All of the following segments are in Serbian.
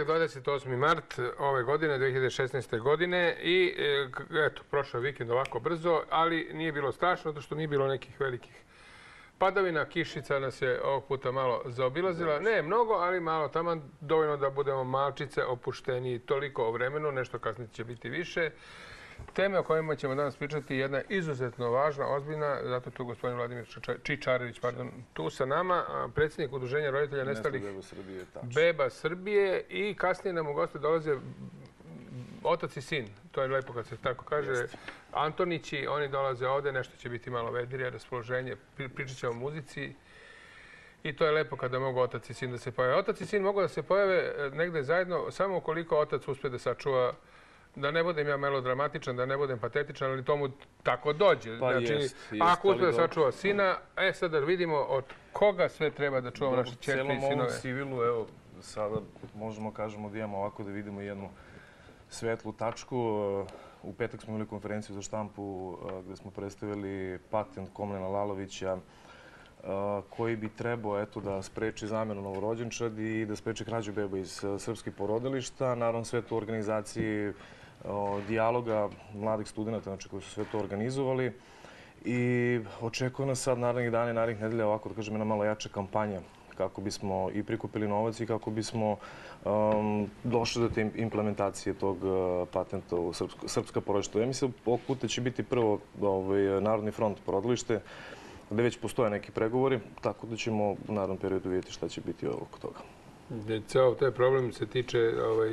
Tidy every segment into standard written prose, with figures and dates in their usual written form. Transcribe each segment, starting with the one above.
Četvrtak, 28. mart ove godine, 2016. godine i eto, prošao vikend ovako brzo, ali nije bilo strašno, zato što nije bilo nekih velikih padavina. Kišica nas je ovog puta malo zaobilazila. Ne mnogo, ali malo taman, dovoljno da budemo malčice opušteni. Toliko o vremenu, nešto kasnije će biti više. Teme o kojima ćemo danas pričati je jedna izuzetno važna, ozbiljna, zato tu gospodin Vladimir Čičarević, tu sa nama, predsjednik Udruženja roditelja nestalih beba Srbije, i kasnije nam u goste dolaze otac i sin, to je lepo kad se tako kaže, Antonići, oni dolaze ovde, nešto će biti malo vedrije, raspoloženje, pričat ćemo o muzici i to je lepo kada mogu otac i sin da se pojave. Otac i sin mogu da se pojave negde zajedno samo ukoliko otac uspe da sačuva, da ne budem ja melodramatičan, da ne budem patetičan, ali tomu tako dođe. Znači, ako uspe da sačuva sina, sad da vidimo od koga sve treba da čuvamo naše ćerke i sinove. U celom ovom civilu, evo, sada možemo kažemo da imamo ovako da vidimo jednu svetlu tačku. U petak smo imali konferenciju za štampu gde smo predstavili patent Komlena Lalovića koji bi trebao da spreči zamenu novorođenčadi i da spreči krađu beba iz srpskih porodilišta. Naravno, sve to u organizaciji dijaloga mladih studenta, znači koji su sve to organizovali. I očekuje nas sad narednih dana i narednih nedelja ovako, da kažem, jedna malo jača kampanja kako bismo i prikupili novac i kako bismo došli do te implementacije tog patenta u srpska porodišta. Ja mislim da ovog puta će biti prvo Narodni front porodilište, gde već postoje neki pregovori, tako da ćemo u narednom periodu vidjeti šta će biti oko toga. Ceo taj problem se tiče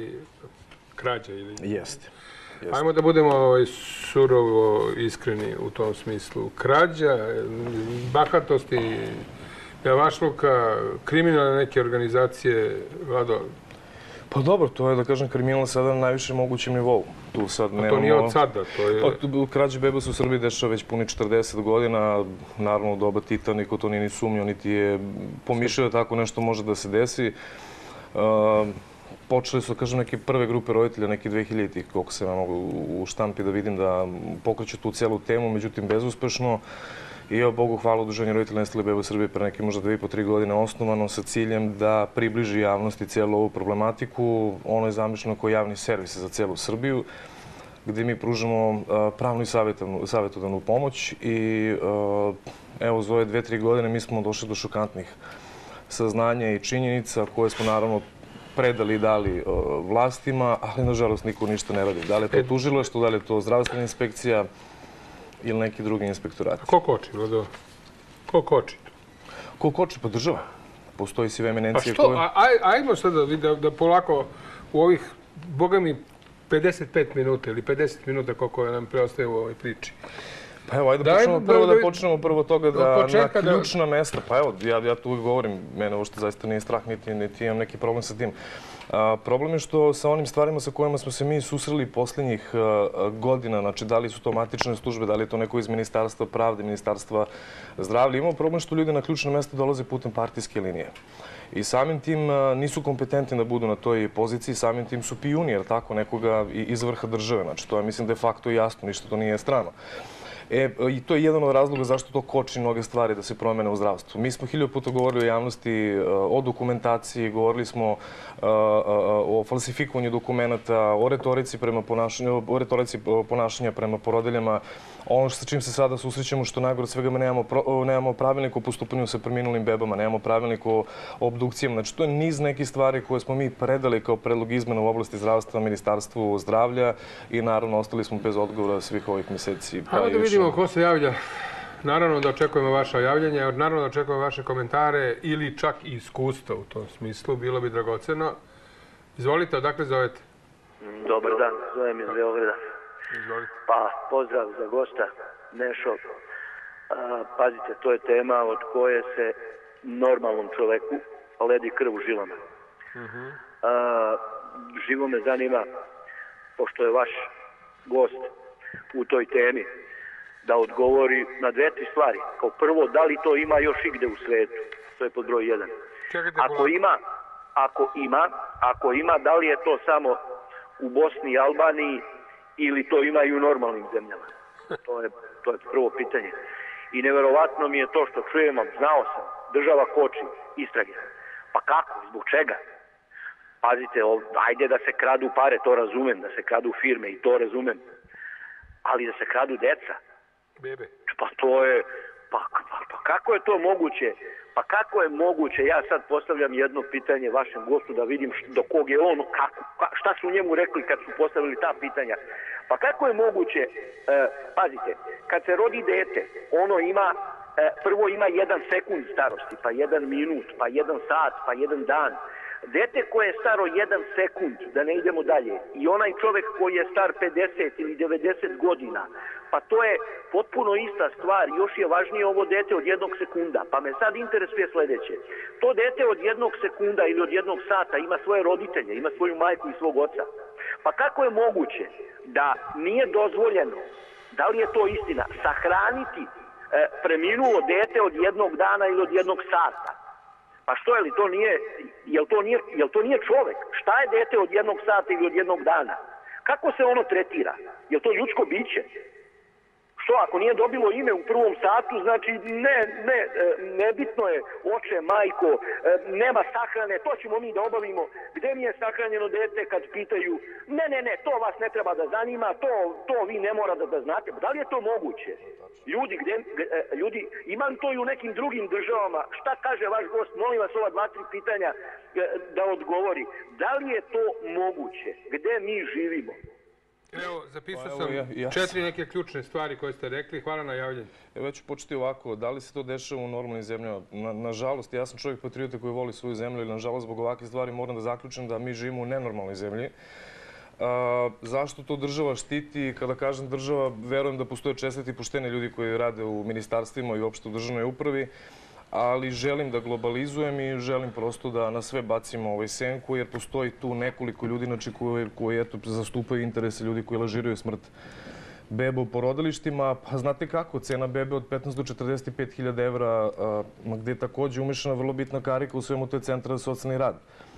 krađa ili... Jeste. Ajmo da budemo surovo iskreni u tom smislu. Krađa, bahatosti, javašluka, kriminalne neke organizacije, Vlado? Pa dobro, to je, da kažem, kriminal sada na najvišem mogućem nivou. To nije od sada, to je... Krađe beba se u Srbiji dešava već puni 40 godina. Naravno, u doba Tita niko to nije ni sumnjao, niti je pomišljao da tako nešto može da se desi. Počeli su, kažem, neke prve grupe roditelja, neki 2000-ih, koliko se mogu u štampi da vidim, da pokreću tu celu temu, međutim bezuspešno. I evo, Bogu hvala, Udruženje roditelja nestalih beba Srbije pre neke možda 2,5-3 godine osnovano sa ciljem da približi javnosti cijelu ovu problematiku. Ono je zamišljeno kao javni servis za celu Srbiju, gde mi pružamo pravnu i savjetodavnu pomoć. I evo, za ove 2-3 godine mi smo došli do šokantnih saznanja i činjenica koje smo naravno predali i dali vlastima, ali nažalost niko ništa ne radi. Da li je to tužilaštvo, da li je to zdravstvena inspekcija ili neki drugi inspektorati. Ko koči, Vlado? Ko koči? Ko koči? Pa država. Postoji sve eminencije koje... A što? Ajmo sad da polako u ovih, boga mi, 55 minuta ili 50 minuta koliko nam preostaje u ovoj priči. Pa evo, ajde da počnemo prvo toga da na ključna mesta, pa evo, ja tu uvijek govorim, mene ovo što zaista nije strah, niti imam neki problem sa tim. Problem je što sa onim stvarima sa kojima smo se mi susreli posljednjih godina, znači da li su to matične službe, da li je to neko iz Ministarstva pravde, Ministarstva zdravlja, imamo problem što ljudi na ključna mesta dolaze putem partijske linije. I samim tim nisu kompetentni da budu na toj poziciji, samim tim su pijuni, jer tako, nekoga iz vrha države. Znači, to je, mislim, de facto jasno, ništa to nije strano. I to je jedan od razloga zašto to koči mnoge stvari da se promene u zdravstvu. Mi smo 1000 puta govorili o javnosti, o dokumentaciji, govorili smo o falsifikovanju dokumenta, o retorici ponašanja prema porodiljama. Ono sa čim se sada susrećemo, što najgore od svega, nemamo pravilnik o postupanju sa preminulim bebama, nemamo pravilnik o obdukcijama. Znači, to je niz nekih stvari koje smo mi predali kao predlog izmena u oblasti zdravstva, Ministarstvu zdravlja i naravno ostali smo bez odgovora svih ovih meseci. Hajmo da vidimo ko se javlja. Naravno da očekujemo vaša javljanja, naravno da očekujemo vaše komentare ili čak i iskustva u tom smislu. Bilo bi dragoceno. Izvolite, odakle zovete? Dobar dan, zovem iz Beograda. Izvolite. Pa, pozdrav za gosta, Nešo. Pazite, to je tema od koje se normalnom čoveku ledi krv u žilama. Živo me zanima, pošto je vaš gost u toj temi, da odgovori na 2-3 stvari. Kao prvo, da li to ima još igde u svetu? To je pod broj 1. Ako ima, da li je to samo u Bosni i Albaniji ili to ima i u normalnim zemljama? To je prvo pitanje. I neverovatno mi je to što čujemo, znao sam, država koči istrage. Pa kako? Zbog čega? Pazite, ajde da se kradu pare, to razumem, da se kradu firme i to razumem, ali da se kradu deca. Bebe. Pa to je, pa kako je to moguće? Pa kako je moguće, ja sad postavljam jedno pitanje vašem gostu da vidim do kog je on, šta su njemu rekli kad su postavili ta pitanja. Pa kako je moguće, pazite, kad se rodi dete, ono ima, prvo ima 1 sekund starosti, pa 1 minut, pa 1 sat, pa 1 dan. Dete koje je staro 1 sekund, da ne idemo dalje, i onaj čovjek koji je star 50 ili 90 godina, pa to je potpuno ista stvar. Još je važnije ovo dete od 1 sekunda. Pa me sad interesuje sljedeće. To dete od 1 sekunda ili od 1 sata ima svoje roditelje, ima svoju majku i svog oca. Pa kako je moguće da nije dozvoljeno, da li je to istina, sahraniti preminulo dete od 1 dana ili od 1 sata? Pa što je li to nije, jel to nije čovjek? Šta je dete od 1 sata ili od 1 dana? Kako se ono tretira? Je to ljudsko biće? Što, ako nije dobilo ime u prvom satu, znači nebitno je oče, majko, nema sahrane, to ćemo mi da obavimo. Gde mi je sahranjeno dete kad pitaju, ne, to vas ne treba da zanima, to vi ne mora da znate. Da li je to moguće? Ljudi, ima li to i u nekim drugim državama? Šta kaže vaš gost? Molim vas ova 2-3 pitanja da odgovori. Da li je to moguće? Gde mi živimo? Evo, zapisao sam 4 neke ključne stvari koje ste rekli. Hvala na javljanju. Evo, ja ću početi ovako. Da li se to dešava u normalnim zemljama? Nažalost, ja sam čovjek patriota koji voli svoju zemlju, ili nažalost, zbog ovakve stvari moram da zaključim da mi živimo u nenormalnoj zemlji. Zašto to država štiti? Kada kažem država, verujem da postoje čestiti i pošteni ljudi koji rade u ministarstvima i uopšte u državnoj upravi, ali želim da globalizujem i želim prosto da na sve bacimo senku, jer postoji tu nekoliko ljudi koji zastupaju interese ljudi koji lažiraju smrt beba u porodilištima. Pa znate kako, cena bebe od 15 do 45 hiljada evra, gde je također umešana vrlo bitna karika u svemu, to je Centar za socijalni rad.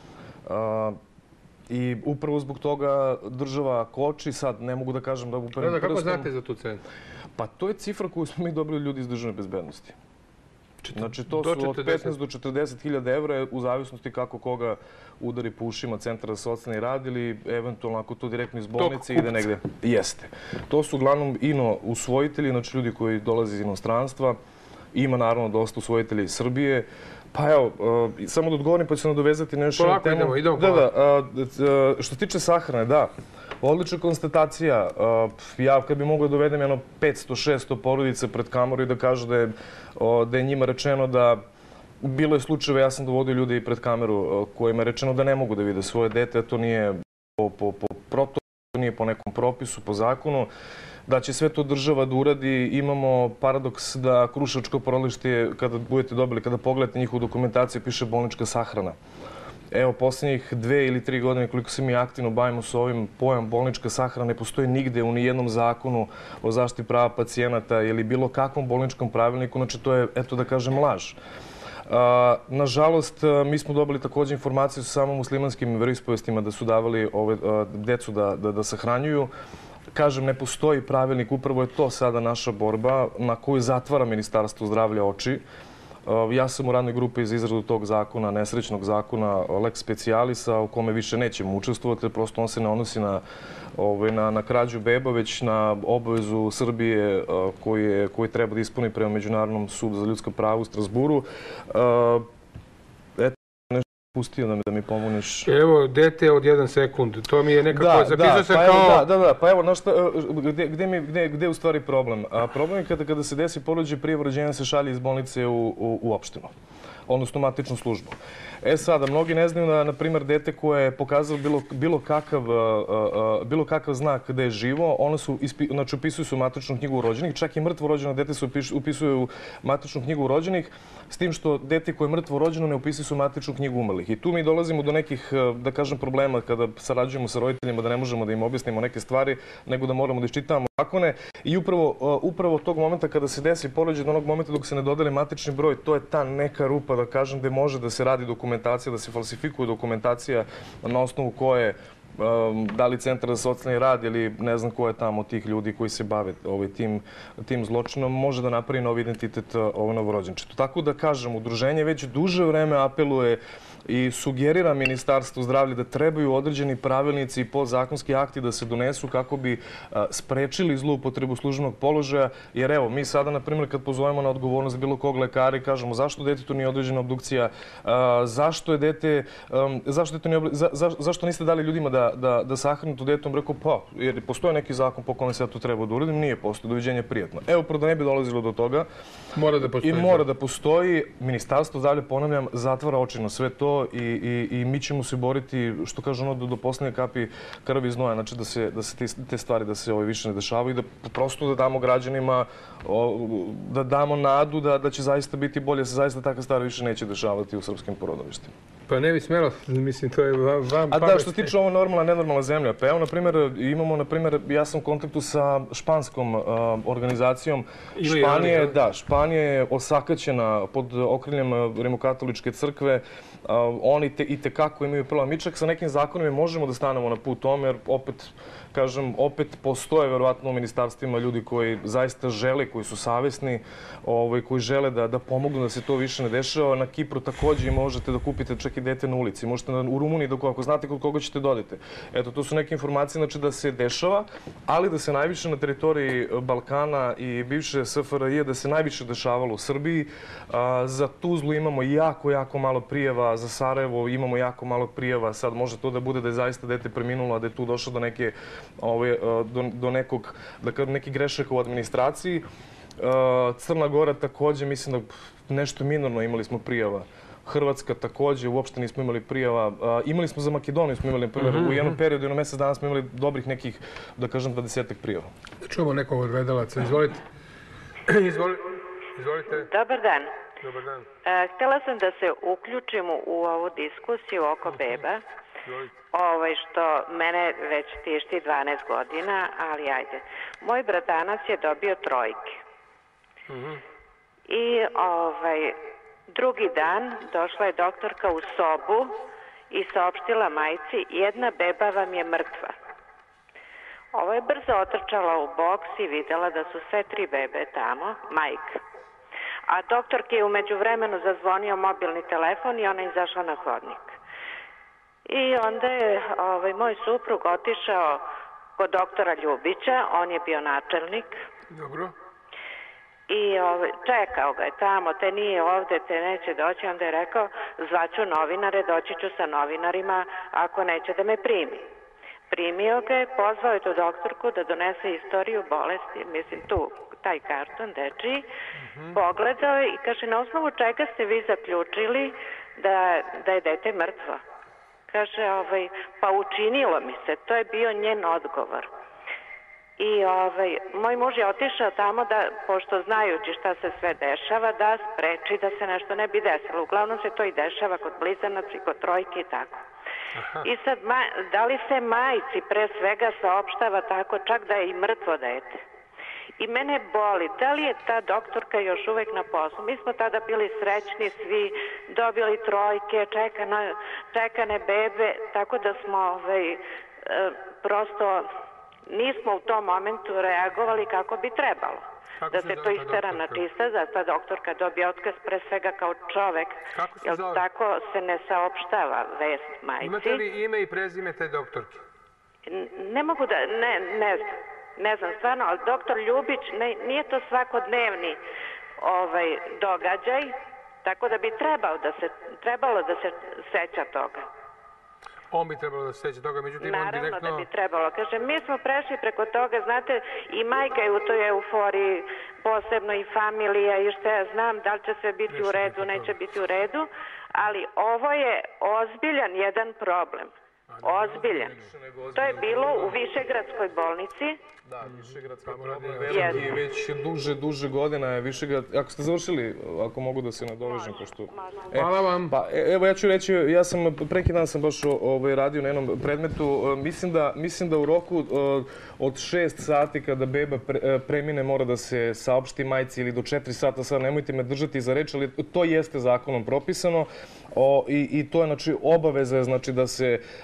I upravo zbog toga država koči, sad ne mogu da kažem da uperem prstom. Kako znate za tu cenu? Pa to je cifra koju smo mi dobili ljudi iz državne bezbednosti. Znači to su od 15 do 40 hiljada evra u zavisnosti kako koga udari po ušima Centra za socijalni rad ili eventualno ako to direktno iz bolnice ide negde. Jeste. To su uglavnom usvojitelji, znači ljudi koji dolaze iz inostranstva. Ima naravno dosta usvojitelja iz Srbije. Pa evo, samo da odgovorim pa ću se nadovezati nešto na temu. Polako idemo. Što se tiče sahrane, da. Odlična konstatacija. Ja kad bi mogao dovedem 500-600 porodica pred kameru i da kažu da je njima rečeno da bilo je slučajeva, ja sam dovodio ljude i pred kameru kojima je rečeno da ne mogu da vide svoje dete, to nije po protokolu, nije po nekom propisu, po zakonu, da će sve to država da uradi. Imamo paradoks da Kruševačko porodilište, kada budete dobili, kada pogledate njihovu dokumentaciju, piše bolnička sahrana. Evo, posljednjih 2 ili 3 godine, koliko se mi aktivno bavimo s ovim, pojam bolnička sahrana ne postoji nigde u nijednom zakonu o zaštiti prava pacijenata ili bilo kakvom bolničkom pravilniku, znači to je, eto da kažem, laž. Nažalost, mi smo dobili također informaciju sa samo muslimanskim veroispovestima da su davali decu da sahranjuju. Kažem, ne postoji pravilnik, upravo je to sada naša borba na koju zatvara Ministarstvo zdravlja oči. Ja sam u radnoj grupi za izradu tog zakona, nesrećnog zakona, lex specialisa, u kome više nećemo učestvovati, jer prosto on se ne odnosi na krađu beba, već na obavezu Srbije koji treba da ispuni prema Međunarodnom sudu za ljudska prava u Strasburu. Pustio da mi pomogneš. Evo, dete od 1 sekund. To mi je nekako zapisao se kao... Da. Pa evo, gde je u stvari problem? Problem je kada se desi porođaj, prijava rođenja se šalje iz bolnice u opštinu, odnosno matičnu službu. Sada, mnogi ne znaju da, na primjer, dete koje je pokazalo bilo kakav znak da je živo, ono znači upisuju se u matičnu knjigu rođenih, čak i mrtvo rođeno dete se upisuju u matičnu knjigu rođenih, s tim što dete koje je mrtvo rođeno ne upisuje se u matičnu knjigu umrlih. I tu mi dolazimo do nekih, da kažem, problema kada sarađujemo sa roditeljima, da ne možemo da im objasnimo neke stvari, nego da moramo da iščitavamo zakone. I upravo tog momenta kada se desi porođaj, do onog momenta dok se ne dodeli matični broj, to je ta neka rupa, da kažem, gde može da se radi dokumentacija, da se falsifikuje dokumentacija na osnovu koje da li Centar za socijalni rad ili ne znam ko je tamo tih ljudi koji se bave tim zločinom, može da napravi novi identitet novorođenčetu. Tako da kažem, udruženje već duže vreme apeluje i sugerira Ministarstvu zdravlja da trebaju određeni pravilnici i podzakonski akti da se donesu kako bi sprečili zloupotrebu službenog položaja. Jer evo, mi sada, na primjer, kad pozovemo na odgovornost bilo kog lekara i kažemo zašto detetu nije određena obdukcija, zašto niste dali ljudima da sahranu to dete, on rekao pa, jer postoje neki zakon po kome se ja to treba da uradim, nije postoje, doviđenje prijatno. Evo, da ne bi dolazilo do toga, mora da postoji. Ministarstvo zdravlja, ponavljam, zatvara oči na sve to i mi ćemo se boriti, što kaže ono, do poslednje kapi krvi i znoja, znači da se te stvari da se više ne dešavaju i da prosto da damo građanima, da damo nadu da će zaista biti bolje, da se zaista takve stvari više neće dešavati u srpskim porodilištima. Pa ne bi smjelo, mislim, to je vam pamet. A da, što se tiče ovo normalna, nenormalna zemlja, pa evo, na primjer, imamo, ja sam u kontaktu sa španskom organizacijom Španije. Da, Španija je osakaćena pod okriljem Rimokatoličke crkve. Oni i tekako imaju prava. Mi čak sa nekim zakonima možemo da stanemo na put tome, jer opet postoje verovatno u ministarstvima ljudi koji zaista žele, koji su savesni, koji žele da pomognu da se to više ne dešava. Na Kipru takođe možete da kupite čak i dete na ulici. Možete u Rumuniji, ako znate kod koga ćete dodete. Eto, to su neke informacije, znači da se dešava, ali da se najviše na teritoriji Balkana i bivše SFRJ, da se najviše dešavalo u Srbiji. Za Tuzlu imamo jako malo prijava, za Sarajevo imamo jako malo prijava. Sad može to da bude da je zaista dete preminulo, a da je tu došlo do nekih grešaka u administraciji. Crna Gora takođe, mislim da nešto minorno imali smo prijava. Hrvatska takođe, uopšte nismo imali prijava. Imali smo za Makedoniju, smo imali prijava. U jednom periodu, jedno mesec dana smo imali dobrih nekih, da kažem, 20-ak prijava. Da čujemo nekog od gledalaca. Izvolite. Izvolite. Dobar dan. Dobar dan. Htjela sam da se uključim u ovu diskusiju oko beba. Što mene već tišti 12 godina, ali ajde. Moj bratanac je dobio 3. I drugi dan došla je doktorka u sobu i saopštila majci, jedna beba vam je mrtva. Ovo je brzo otrčala u boks i videla da su sve 3 bebe tamo, majka. A doktorki je umeđu vremenu zazvonio mobilni telefon i ona je izašla na hodnik. I onda je moj suprug otišao kod doktora Ljubića, on je bio načelnik. Dobro. I čekao ga je tamo, te nije ovde, te neće doći. Onda je rekao, zvaću novinare, doći ću sa novinarima ako neće da me primi. Primio ga je, pozvao je tu doktorku da donese istoriju bolesti, mislim taj karton dečiji, pogledao je i kaže, na osnovu čega ste vi zaključili da je dete mrtvo? Kaže, pa učinilo mi se, to je bio njen odgovor. I moj muž je otišao tamo da, pošto znajući šta se sve dešava, da spreči da se nešto ne bi desilo. Uglavnom se to i dešava kod blizanaca i kod trojke i tako. I sad, da li se majci pre svega saopštava tako, čak da je i mrtvo dete? I mene boli, da li je ta doktorka još uvek na poslu? Mi smo tada bili srećni, svi dobili 3, čekane bebe, tako da smo prosto nismo u tom momentu reagovali kako bi trebalo. Da se to istera na čista, da ta doktorka dobije otkaz pre svega kao čovek, jer tako se ne saopštava vest majci. Imate li ime i prezime te doktorke? Ne mogu da, ne znam stvarno, ali doktor Ljubić, nije to svakodnevni događaj, tako da bi trebalo da se seća toga. On bi trebalo da se seća toga, međutim on direktno... Naravno da bi trebalo. Kažem, mi smo prešli preko toga, znate, i majka je u toj euforiji, posebno i familija i što ja znam, da li će sve biti u redu, neće biti u redu, ali ovo je ozbiljan jedan problem. Ozbiljan. To je bilo u Višegradskoj bolnici. Da, Višegradska problem veliki, već duže godina je Višegrad. Ako ste završili, ako mogu da se nadovežem, pošto... Hvala vam. Pa, evo, ja ću reći, preki dan sam baš radio na jednom predmetu. Mislim da u roku od 6 sati kada beba premine mora da se saopšti majci ili do 4 sata, sad nemojte me držati za reč, ali to jeste zakonom propisano. I to je, znači, obaveza je, znači, da se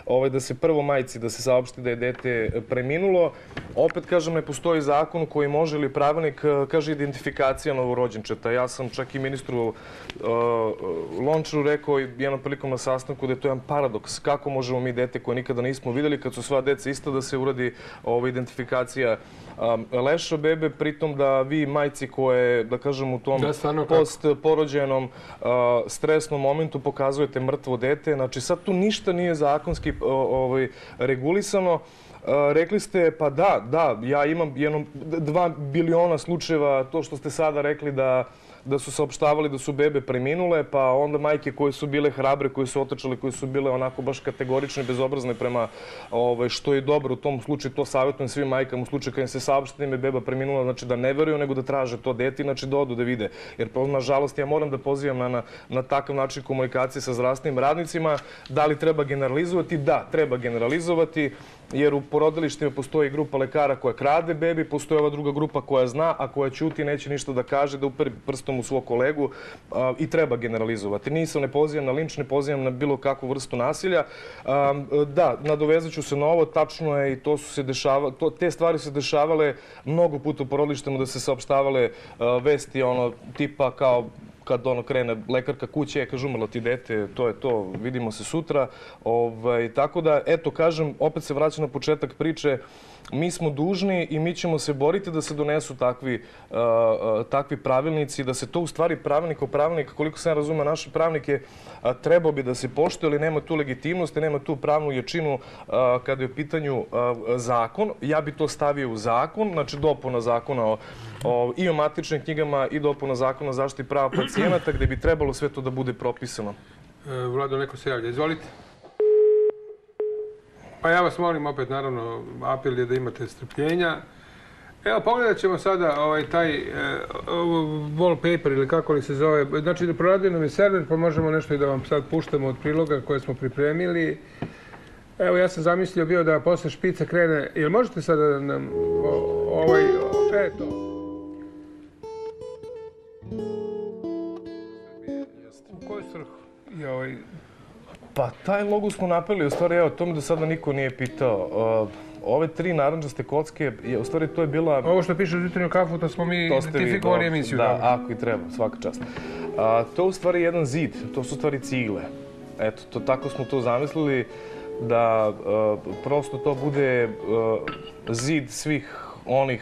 da se prvo majci da se saopšti da je dete preminulo. Opet, kažem, ne postoji zakon koji može ili pravilnik, kaže identifikacija novorođenčeta. Ja sam čak i ministru Lončaru rekao jednom prilikom na sastanku da je to jedan paradoks. Kako možemo mi dete koje nikada nismo videli, kad su sva deca ista, da se uradi identifikacija leša bebe, pritom da vi majci koje, da kažem, u tom postporođajnom stresnom momentu pokazujete mrtvo dete. Znači sad tu ništa nije zakonski regulisano. Rekli ste, pa da, ja imam 2 biliona slučajeva, to što ste sada rekli da su saopštavali da su bebe preminule, pa onda majke koje su bile hrabre, koje su otrčale, koje su bile onako baš kategorične, bezobrazne prema što je dobro u tom slučaju, to savjetujem svim majkama u slučaju kada im se saopšti da im je beba preminula, znači da ne veruju, nego da traže to dete, znači da odu da vide. Jer, nažalost, ja moram da pozivam na takav način komunikacije sa zdravstvenim radnicima. Da li treba generalizovati? Da, treba generalizovati, jer u porodilištima postoji grupa lekara koja krade bebi, postoji ova druga grupa koja zna, a koja ćuti, neće ništa da kaže, da uperi prstom u svog kolegu i treba generalizovati. Ne pozivam na linč, ne pozivam na bilo kakvu vrstu nasilja. Da, nadovezat ću se na ovo, tačno je i te stvari se dešavale mnogo puta u porodilištima da se saopštavale vesti tipa kao kad krene lekarka kuće, kaže umrlo ti dete, to je to, vidimo se sutra. Tako da, eto, kažem, opet se vraćam na početak priče, mi smo dužni i mi ćemo se boriti da se donesu takvi pravilnici, da se to u stvari pravilnik, koliko sam ja razumeo naše pravnike, trebao bi da se poštuje, ali nema tu legitimnosti, nema tu pravnu jačinu kada je u pitanju zakon. Ja bi to stavio u zakon, znači dopuna zakona i o matičnim knjigama i dopuna zakona o zaštiti prava pacijenata, gde bi trebalo sve to da bude propisano. Vlado, neko se javlja. Izvolite. Pa ja vas molim opet, naravno, apel je da imate strpljenja. Evo, pogledat ćemo sada taj wallpaper ili kako li se zove. Znači, da proradio nam je server, pa možemo nešto i da vam sad puštamo od priloga koje smo pripremili. Evo, ja sam zamislio bio da posle špica krene. Jel možete sada da nam eto. U koju svrhu? Pa taj logo smo napravili, u stvari, evo, to mi do sada niko nije pitao. Ove 3 narandžaste kocke, u stvari to je bila... Ovo što piše u Jutarnju kafu, to smo mi identifikovali emisiju. Da, ako i treba, svaka čast. To je u stvari jedan zid, to su u stvari cigle. Eto, tako smo to zamislili, da prosto to bude zid svih onih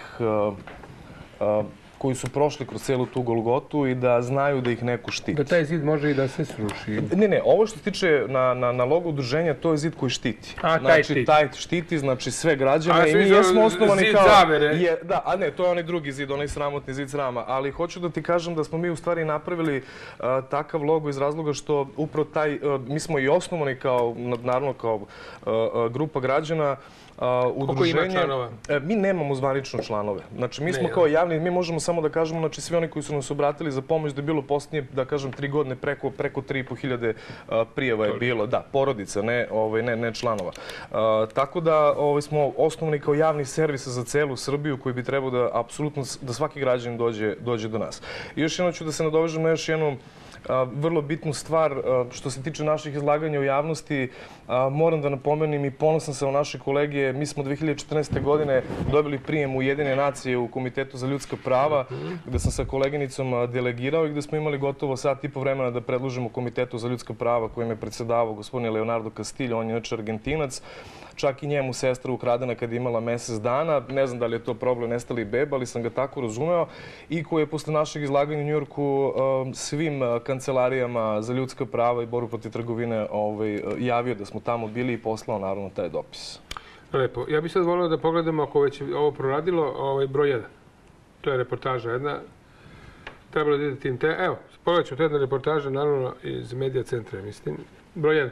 koji su prošli kroz celu tu Golgotu i da znaju da ih neko štiti. Da taj zid može i da se sruši. Ne, ovo što se tiče na logo udruženja, to je zid koji štiti. Znači, taj štiti, znači sve građane i mi jesmo osnovani kao... Zid zavere. Da, a ne, to je onaj drugi zid, onaj sramotni zid srama. Ali hoću da ti kažem da smo mi u stvari napravili takav logo iz razloga što upravo mi smo i osnovani kao, naravno kao grupa građana, koliko ima članova? Mi nemamo zvanično članove. Znači, mi smo kao javni, mi možemo samo da kažemo, znači, svi oni koji su nas obratili za pomoć, da je bilo posljednje, da kažem, 3 godine preko 3.500 prijava je bilo. Da, porodica, ne članova. Tako da smo osnovni kao javni servis za celu Srbiju koji bi trebao da apsolutno, da svaki građanin dođe do nas. I još jedno ću da se nadovežem na još jednu vrlo bitnu stvar što se tiče naših izlaganja u javnosti. Moram da napomenem i ponosan sam u naše kolege. Mi smo 2014. godine dobili prijem Ujedinjene nacije u Komitetu za ljudska prava, gde sam sa koleginicom delegirao i gde smo imali gotovo sat i po vremena da predložimo Komitetu za ljudska prava kojim je predsedavao gospodin Leonardo Castillo, on je inače Argentinac. Čak i njemu sestra ukradena kad je imala mesec dana. Ne znam da li je to problem nestali beba, ali sam ga tako razumeo. I koji je posle našeg izlaganja u Njujorku svim kancelarijama za ljudska prava i borbu protiv trgovine javio da smo tamo bili i poslao naravno taj dopis. Lepo. Ja bih sad volio da pogledamo ako već ovo proradilo, broj 1. To je reportaža jedna. Trebalo da ide tim te. Evo, pogledat ću to jedna reportaža, naravno iz Medija centra, mislim. Broj 1.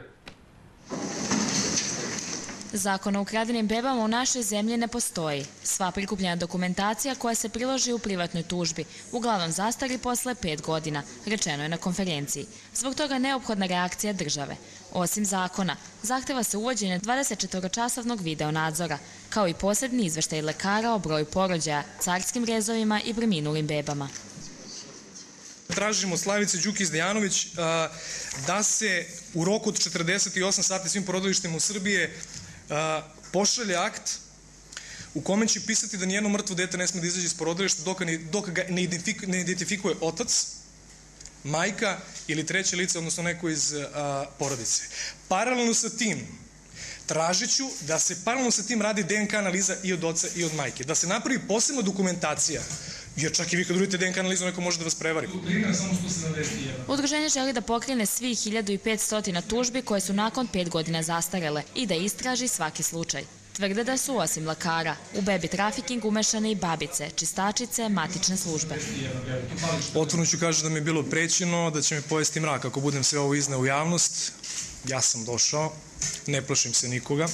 Zakon o ukradenim bebama u našoj zemlji ne postoji. Sva prikupljena dokumentacija koja se priloži u privatnoj tužbi uglavnom zastari posle 5 godina, rečeno je na konferenciji. Zbog toga je neophodna reakcija države. Osim zakona, zahteva se uvođenje 24-časovnog videonadzora, kao i posebni izveštaj lekara o broju porođaja, carskim rezovima i preminulim bebama. tražimo Slavice Đukić-Dejanović da se u roku od 48 sati svim porodilištima u Srbiji pošalje akt u kome će pisati da nijedno mrtvo dete ne sme da izađe iz porodilišta dok ga ne identifikuje otac, majka ili treće lice, odnosno neko iz porodice. Paralelno sa tim, tražit ću da se paralelno sa tim radi DNK analiza i od oca i od majke. Da se napravi posebna dokumentacija, jer čak i vi kad uradite DNK analizu neko može da vas prevari. Udruženje želi da pokrene svih 1500 tužbi koje su nakon 5 godina zastarele i da istraži svaki slučaj. Tvrde da su, osim mlekara, u bebi trafiking umešane i babice, čistačice, matične službe. Otvorno ću kažem da mi je bilo prećeno, da će me pojesti mrak ako budem sve ovo izneo u javnost. Ja sam došao, ne plašim se nikoga.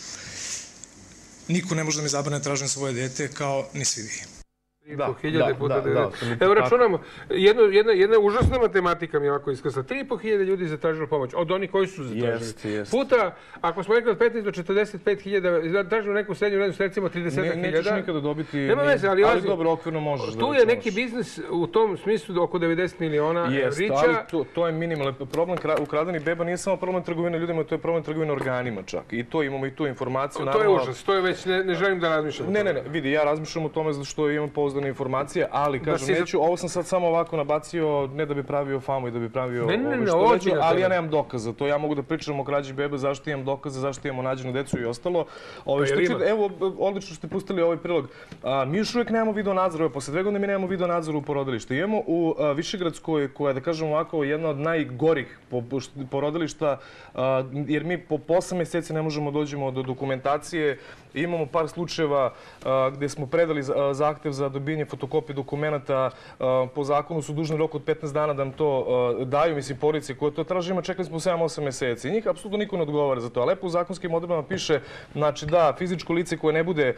Niko ne može da mi zabrane tražim svoje dete, kao ni svi vi. 3.500 puta 9. Evo računamo, jedna užasna matematika mi je ovako iskazala. 3.500 ljudi zatražilo pomoć, od onih koji su zatražili. Puta, ako smo rekli od 15 do 45.000, tražimo neku srednju vrednost, recimo 30.000. Nećeš nikada dobiti, nema veze, ali dobro, okvirno možeš. Tu je neki biznis u tom smislu oko 90 miliona riča. Ali to je minimalno. Problem ukradenih beba nije samo problem trgovine ljudima, to je problem trgovine organima čak. I to imamo i tu informaciju. To je užas, to je već, ne želim da razmišljam. Ne, vidi, ja razmišljam o tome zato što imam pouzdane informacije, ali kažem, neću, ovo sam sad samo ovako nabacio, ne da bi pravio famu i da bi pravio što neću, ali ja nemam dokaza. To ja mogu da pričam o krađi bebe, zašto imam dokaze, zašto imamo nađenu decu i ostalo. Evo, odlično ste pustili ovaj prilog. Mi još uvijek nemamo video nadzor, posle 2 godine mi nemamo video nadzor u porodilištu. Imamo u Višegradskoj, koja je, da kažem ovako, jedna od najgorih porodilišta, jer mi po 8 meseci ne možemo dođemo do dokumentacije. Imamo par slučajeva gde smo predali zahtev za dobijanje fotokopije dokumenta. Po zakonu su dužni rok od 15 dana da nam to daju, mislim, porodice koje to traže. Čekali smo 7-8 meseci. Njih apsolutno niko ne odgovara za to. A lepo u zakonskim odredbama piše da fizičko lice koje ne bude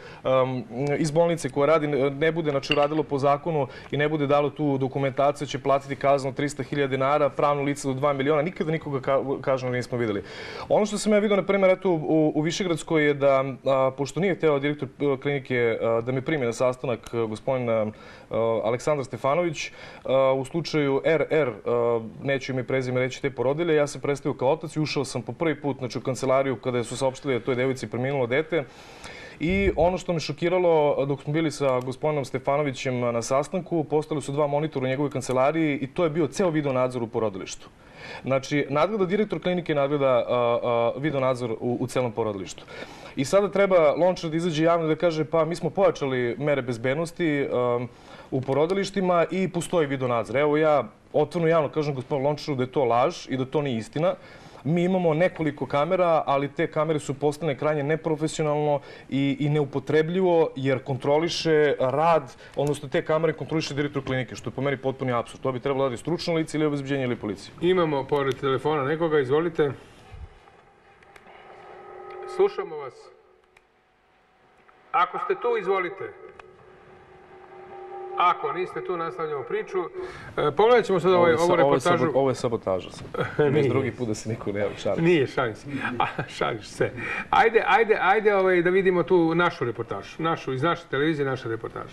iz bolnice, koje radi, ne bude radilo po zakonu i ne bude dalo tu dokumentaciju, će platiti kaznu 300.000 dinara, pravno lice do 2 miliona. Nikada nikoga kažnjeno nismo videli. Ono što sam ja vidio, na primjer, u Višegradskoj je da, pošto nije hteo direktor klinike da me primi na sastanak gospodin Aleksandar Stefanović, u slučaju RR, neću ime i prezime reći te porodilje, ja se predstavio kao otac i ušao sam po prvi put u kancelariju kada su saopštili da toj devojci preminulo dete. I ono što me šokiralo, dok smo bili sa gospodinom Stefanovićem na sastanku, postali su 2 monitora u njegovoj kancelariji i to je bio ceo video nadzor u porodilištu. Znači, nadgleda direktor klinike, nadgleda video nadzor u celom porodilištu. I sada treba Lončar da izađe javno da kaže pa mi smo pojačali mere bezbednosti u porodilištima i postoji video nadzor. Evo ja otvoreno javno kažem gospodinu Lončaru da je to laž i da to nije istina. Mi imamo nekoliko kamera, ali te kamere su postavljene krajnje neprofesionalno i neupotrebljivo, jer kontroliše rad, odnosno te kamere kontroliše direktor klinike, što je po meni potpuni apsurd. To bi trebalo da radi stručno lice ili obezbeđenje ili policija. Imamo pored telefona nekoga, izvolite. Slušamo vas. Ako ste tu, izvolite. Ako niste tu, nastavljamo priču. Pogledat ćemo sad ovu reportažu. Ovo je sabotaža. Bez drugi put da se niko ne javi, šalim. Nije, šalim se. Šališ se. Ajde da vidimo tu našu reportažu. Iz naše televizije naša reportaža.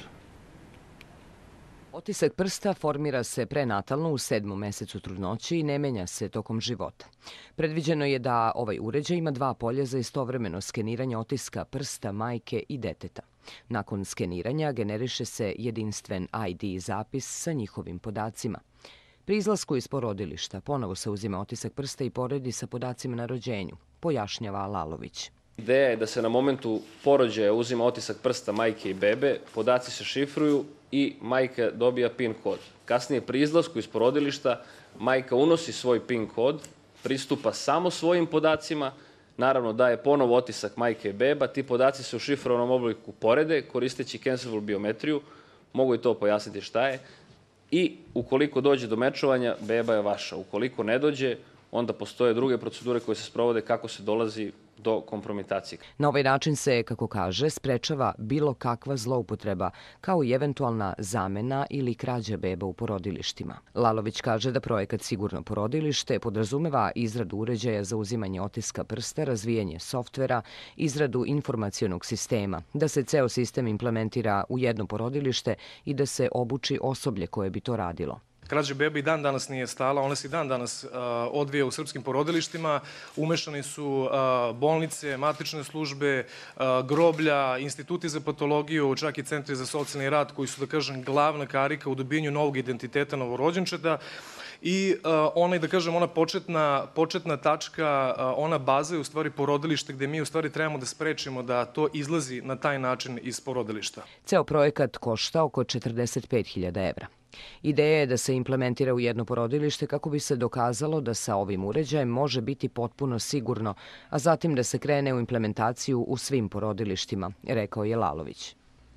Otisak prsta formira se prenatalno u 7. mesecu trudnoće i ne menja se tokom života. Predviđeno je da ovaj uređaj ima 2 polja za istovremeno skeniranje otiska prsta majke i deteta. Nakon skeniranja generiše se jedinstven ID zapis sa njihovim podacima. Pri izlasku iz porodilišta ponovo se uzima otisak prsta i poredi sa podacima na rođenju, pojašnjava Lalović. Ideja je da se na momentu porođaja uzima otisak prsta majke i bebe, podaci se šifruju i majka dobija PIN kod. Kasnije pri izlasku iz porodilišta majka unosi svoj PIN kod, pristupa samo svojim podacima, naravno daje ponovo otisak majke i beba, ti podaci se u šifrovanom obliku porede koristeći cancelable biometriju, mogu i to pojasniti šta je, i ukoliko dođe do mečovanja, beba je vaša. Ukoliko ne dođe, onda postoje druge procedure koje se sprovode kako se dolazi do kompromitacije. Na ovaj način se, kako kaže, sprečava bilo kakva zloupotreba, kao i eventualna zamena ili krađa beba u porodilištima. Lalović kaže da projekat Sigurno porodilište podrazumeva izradu uređaja za uzimanje otiska prsta, razvijanje softvera, izradu informacionog sistema, da se ceo sistem implementira u jedno porodilište i da se obuči osoblje koje bi to radilo. krađa beba i dan danas nije stala, ona se i dan danas odvija u srpskim porodilištima. Umešani su bolnice, matične službe, groblja, instituti za patologiju, čak i centri za socijalni rad koji su, da kažem, glavna karika u dobijanju novog identiteta novorođenčeta. I onaj, da kažem, ona početna tačka, ona baza je u stvari porodilište gde mi u stvari trebamo da sprečimo da to izlazi na taj način iz porodilišta. Ceo projekat košta oko 45.000 evra. Ideja je da se implementira u jedno porodilište kako bi se dokazalo da sa ovim uređajem može biti potpuno sigurno, a zatim da se krene u implementaciju u svim porodilištima, rekao je Lalović.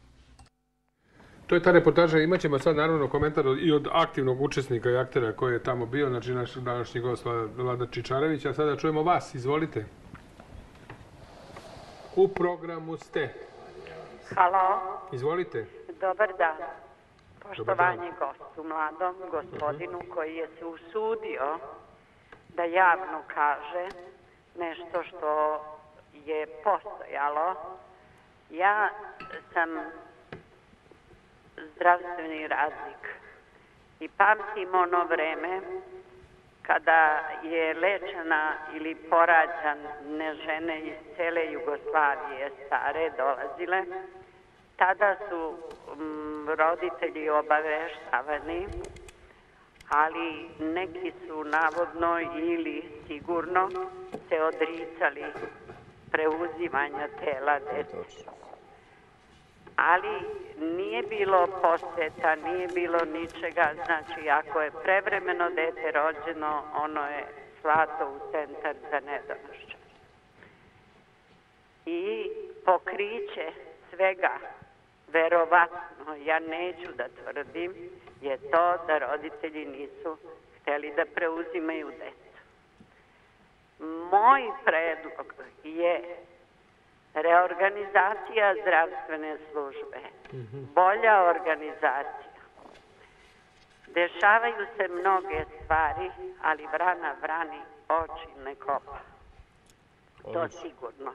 To je ta reportaža. Imaćemo sad naravno komentar i od aktivnog učesnika i aktera koji je tamo bio, znači naš današnji gost Vlada Čičarević, a sada čujemo vas. Izvolite. U programu ste. Halo. Izvolite. Dobar dan. Poštovanje gostu, mladom gospodinu koji je se usudio da javno kaže nešto što je postojalo. Ja sam zdravstveni radnik i pamtim ono vreme kada je lečena ili porađane žene iz cele Jugoslavije stare dolazile. Tada su roditelji obaveštavani, ali neki su navodno ili sigurno se odricali preuzimanja tela dece. Ali nije bilo poseta, nije bilo ničega. Znači, ako je prevremeno dete rođeno, ono je slato u centar za nedonošće. I pokriće svega, verovatno, ja neću da tvrdim, je to da roditelji nisu hteli da preuzimaju decu. Moj predlog je reorganizacija zdravstvene službe, bolja organizacija. Dešavaju se mnoge stvari, ali vrana vrani oči ne kopa. To sigurno.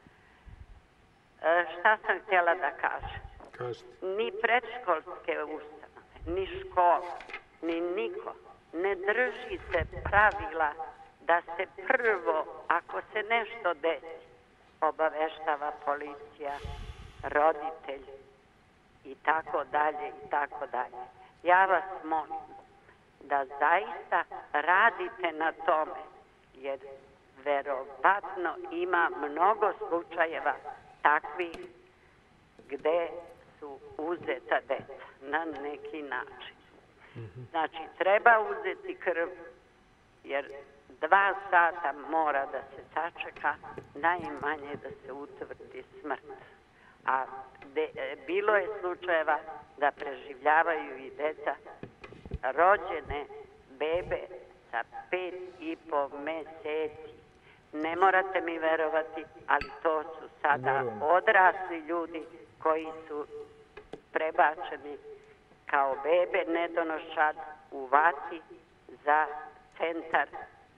Šta sam htjela da kažem? Ni predškolske ustanove, ni škola, ni niko ne drži se pravila da se prvo, ako se nešto desi, obaveštava policija, roditelj i tako dalje i tako dalje. Ja vas molim da zaista radite na tome, jer verovatno ima mnogo slučajeva takvih gde su uzeta deca na neki način. Znači, treba uzeti krv, jer 2 sata mora da se sačeka, najmanje da se utvrdi smrt. A bilo je slučajeva da preživljavaju i deca rođene bebe sa 5,5 meseci. Ne morate mi verovati, ali to su sada odrasli ljudi koji su prebačeni kao bebe nedonoščad u vati za centar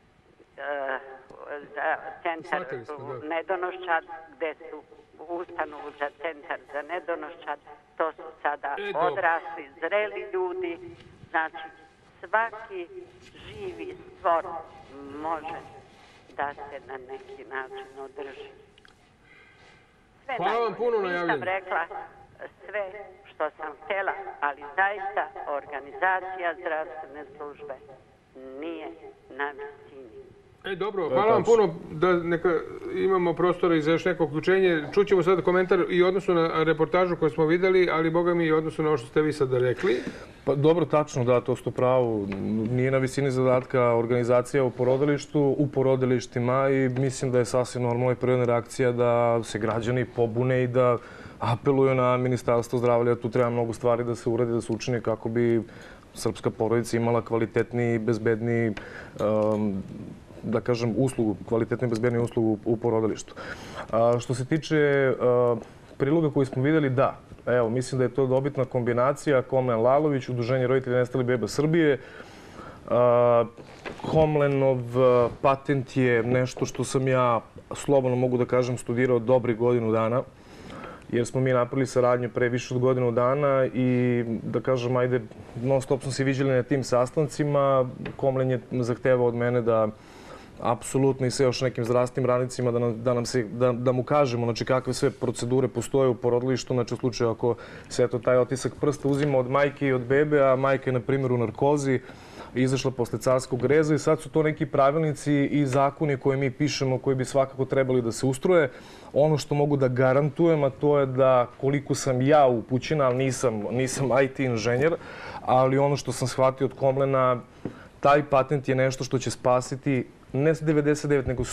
nedonoščad, gde su ustanovu za centar za nedonoščad. To su sada odrasli, zreli ljudi. Znači, svaki živi stvor može da se na neki način održi. Hvala vam puno na javljanju. Nisam rekla sve što sam htjela, ali zaista organizacija zdravstvene službe nije na visini. Dobro, hvala vam puno da imamo prostora i za još neko uključenje. Čućemo sad komentar i odnosu na reportažu koju smo videli, ali boga mi i odnosu na ovo što ste vi sada rekli. Pa dobro, tačno, da, to ste u pravu. Nije na visini zadatka organizacija u porodilištu, u porodilištima i mislim da je sasvim normalna i prirodna reakcija da se građani pobune i da apeluju na Ministarstvo zdravlja. Tu treba mnogo stvari da se uradi, da se učini kako bi srpska porodica imala kvalitetni, bezbedni, da kažem, uslugu, kvalitetnu i bezbednu uslugu u porodilištu. Što se tiče priloga koji smo videli, da, evo, mislim da je to dobitna kombinacija. Komlen Lalović, Udruženje roditelja nestalih beba Srbije. Komlenov patent je nešto što sam ja, slobodno mogu da kažem, studirao dobrih godinu dana. jer smo mi napravili saradnju pre više od godinu dana i da kažem, ajde, non stop smo se viđali na tim sastancima. Komlen je zahtevao od mene da apsolutno i sa još nekim zdravstvenim radnicima da mu kažemo znači, kakve sve procedure postoje u porodilištu, znači u slučaju ako se eto, taj otisak prsta uzima od majke i od bebe, a majka je na primjer u narkozi, izašla posle carskog reza i sad su to neki pravilnici i zakoni koje mi pišemo koji bi svakako trebali da se ustroje. Ono što mogu da garantujem, a to je da koliko sam ja upućen, ali nisam IT inženjer, ali ono što sam shvatio od Komlena, taj patent je nešto što će spasiti ne 99, nego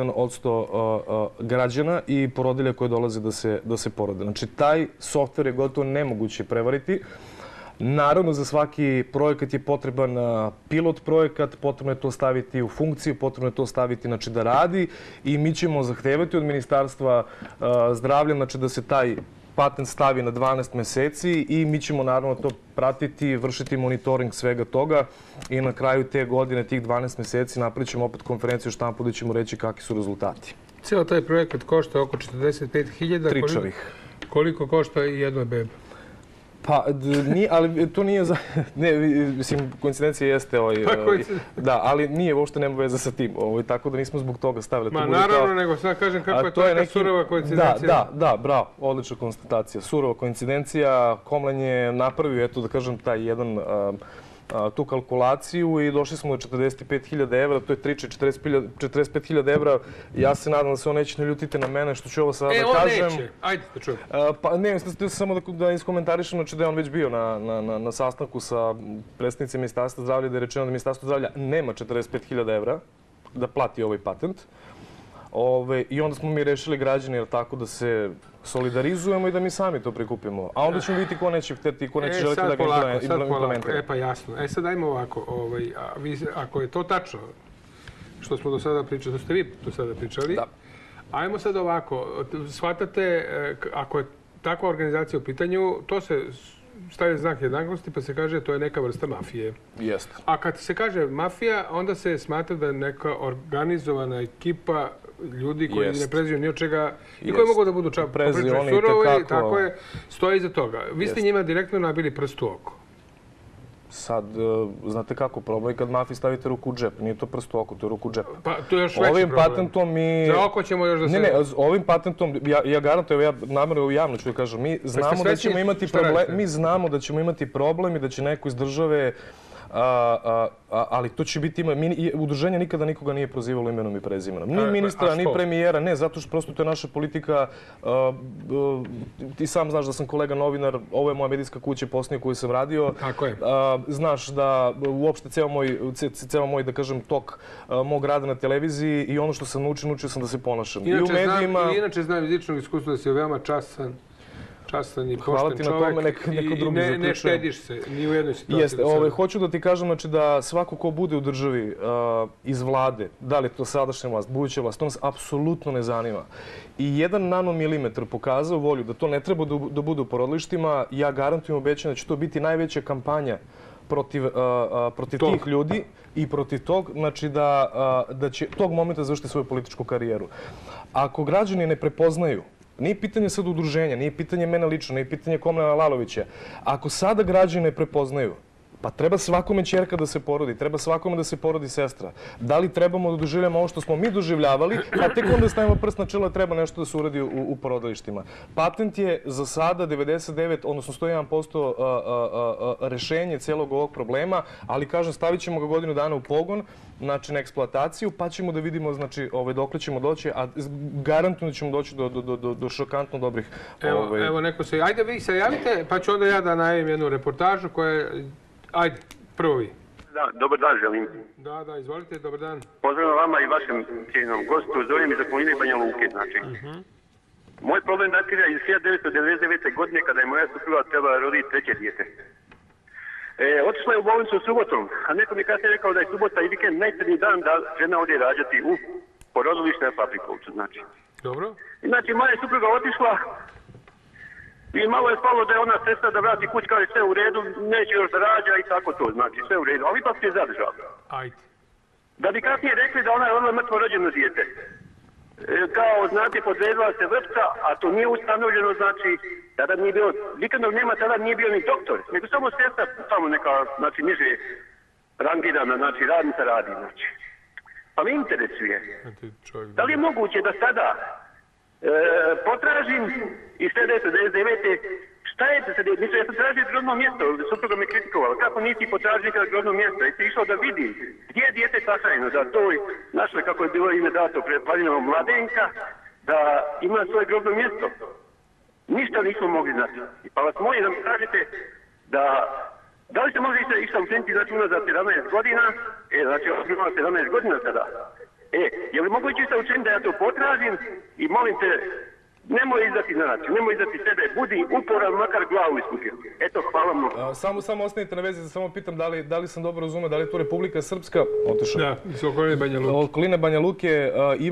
101% građana i porodilja koje dolaze da se porode. Znači, taj softver je gotovo nemoguće prevariti. Naravno, za svaki projekat je potreban pilot projekat, potrebno je to staviti u funkciju, potrebno je to staviti znači, da radi i mi ćemo zahtevati od Ministarstva zdravlja znači, da se taj patent stavi na 12 meseci i mi ćemo naravno to pratiti, vršiti monitoring svega toga i na kraju te godine, tih 12 meseci, napravit ćemo opet konferenciju štampu da ćemo reći kakvi su rezultati. Cijel taj projekat košta oko 45.000. Tričavih. Koliko košta i jedna beba? Pa, ali to nije za... Ne, mislim, koincidencija jeste... Da, ali nije, uopšte nema veze sa tim. Tako da nismo zbog toga stavili. Ma naravno, nego sad kažem kako je to neka surova koincidencija. Da, bravo, odlična konstatacija. Surova koincidencija, Komlen je napravio, eto da kažem, taj jedan... tu kalkulaciju i došli smo do 45.000 evra, to je 45.000 evra. Ja se nadam da se on neće ne ljutite na mene što ću ovo sada da kažem. On neće, ajde da čujem. Pa ne, samo da iskomentarišem, znači da je on već bio na sastanku sa predstavnicima Ministarstva zdravlja, da je rečeno da Ministarstvo zdravlja nema 45.000 evra da plati ovaj patent. I onda smo mi rešili građani, jer tako da se solidarizujemo i da mi sami to prikupimo. A onda ćemo vidjeti ko neće hteti i ko neće želiti da ga implementira. Pa jasno. Sad dajmo ovako. Ako je to tačno, što smo do sada pričali, što ste vi do sada pričali, ajmo sad ovako. Shvatate, ako je takva organizacija u pitanju, to se stavlja znak jednakosti pa se kaže to je neka vrsta mafije. Jeste. A kad se kaže mafija, onda se smatra da je neka organizovana ekipa ljudi koji ne preziju ni od čega i koji mogu da budu poprično surovi, tako je, stoji iza toga. Vi ste njima direktno nabili prst u oko. Sad, znate kako, problem je kad mafiji stavite ruku u džep. Nije to prst u oko, to je ruku u džep. Pa to je još veći problem. Ovim patentom mi... Za oko ćemo još da se... Ne, ovim patentom, ja garantujem, ja namjerno javno ću da kažem, mi znamo da ćemo imati problem, mi znamo da ćemo imati problem i da će neko iz države ali to će biti udruženje nikada nikoga nije prozivalo imenom i prezimenom. Ni ministra, ni premijera, ne, zato što prosto to je naša politika. Ti sam znaš da sam kolega novinar, ovo je moja medijska kuća, posljednja koju sam radio. Tako je. Znaš da uopšte ceo moj, da kažem, tok mog rada na televiziji i ono što sam naučio sam da se ponašam. Inače znam iz ličnog iskustva da si veoma častan i pošten čovjek i ne štediš se ni u jednoj situaciji. Jeste, hoću da ti kažem da svako ko bude u državi iz vlade, da li je to sadašnja vlast, buduća vlast, to nas apsolutno ne zanima. I 1 nanomilimetar pokazao volju da to ne treba da bude u porodilištima, ja garantujem, obećam da će to biti najveća kampanja protiv tih ljudi i protiv tog, znači da će tog momenta završiti svoju političku karijeru. Ako građani ne prepoznaju, nije pitanje sad udruženja, nije pitanje mene lično, nije pitanje Komlena Lalovića. Ako sada građani ne prepoznaju, pa treba svakome ćerka da se porodi, treba svakome da se porodi sestra. Da li trebamo da doživljamo ovo što smo mi doživljavali, a tek onda stavimo prst na čelo, treba nešto da se uradi u porodilištima. Patent je za sada 99, odnosno 101% rešenje celog ovog problema, ali kažem, stavit ćemo ga godinu dana u pogon, znači na eksploataciju, pa ćemo da vidimo dokle ćemo doći, a garantujem da ćemo doći do šokantno dobrih... Evo, neko se... Ajde, vi se javite, pa ću onda ja da najavim jednu reportažu koja je... Ajde, prvo vi. Da, dobar dan želim. Da, izvolite, dobar dan. Pozdrav vama i vašem cijenjenom gostu, zovem iz okoline Banja Luke, znači. Moj problem datira iz 1999. godine kada je moja supruga trebala roditi 3. dijete. Otišla je u bolnicu subotom, a neko mi kasnije rekao da je subota i vikend najcrniji dan da žena ode rađati u porodilište na Paprikovcu, znači. Dobro. Znači, moja je supruga otišla i malo je spalo da je ona sestra da vrati kuć, kao je sve u redu, neće još da rađa i tako to, znači sve u redu, ali ipak se je zadržala. Ajde. Da bi kasnije rekli da ona je rodila mrtvo rođeno dijete. kao znate podvezala se vrpca, a to nije ustanovljeno, znači tada nije bilo, vikendov nema, tada nije bio ni doktor, nego samo sestra tamo neka, znači niže rangirana, znači radnica radi, znači. Pa me interesuje, da li je moguće da sada potražim iz 1999. Šta je to sad? Ja sam tražio grobno mjesto, supruga me kritikovala. Kako nisi potražio nekada grobno mjesto? Jesi išao da vidim gdje je dijete sahranjeno, da to našle kako je bilo ime dato pred Planinama Mladenka, da ima svoje grobno mjesto. Ništa nismo mogli znati. Pa vas molim da mi kažete da li se može išta učiniti znači unazad 17 godina, znači ja sam imao 17 godina sada. Je li moguće išta učiniti da ja to potražim i molim te, nemoj izdati znači, nemoj izdati sebe, budi uporan, makar glavu iskupio. Eto, hvala mnogo. Samo ostanite na vezi, da samo pitam da li sam dobro razumio, da li je to Republika Srpska? Otišao. Da, iz okoline Banja Luke. Okoline Banja Luke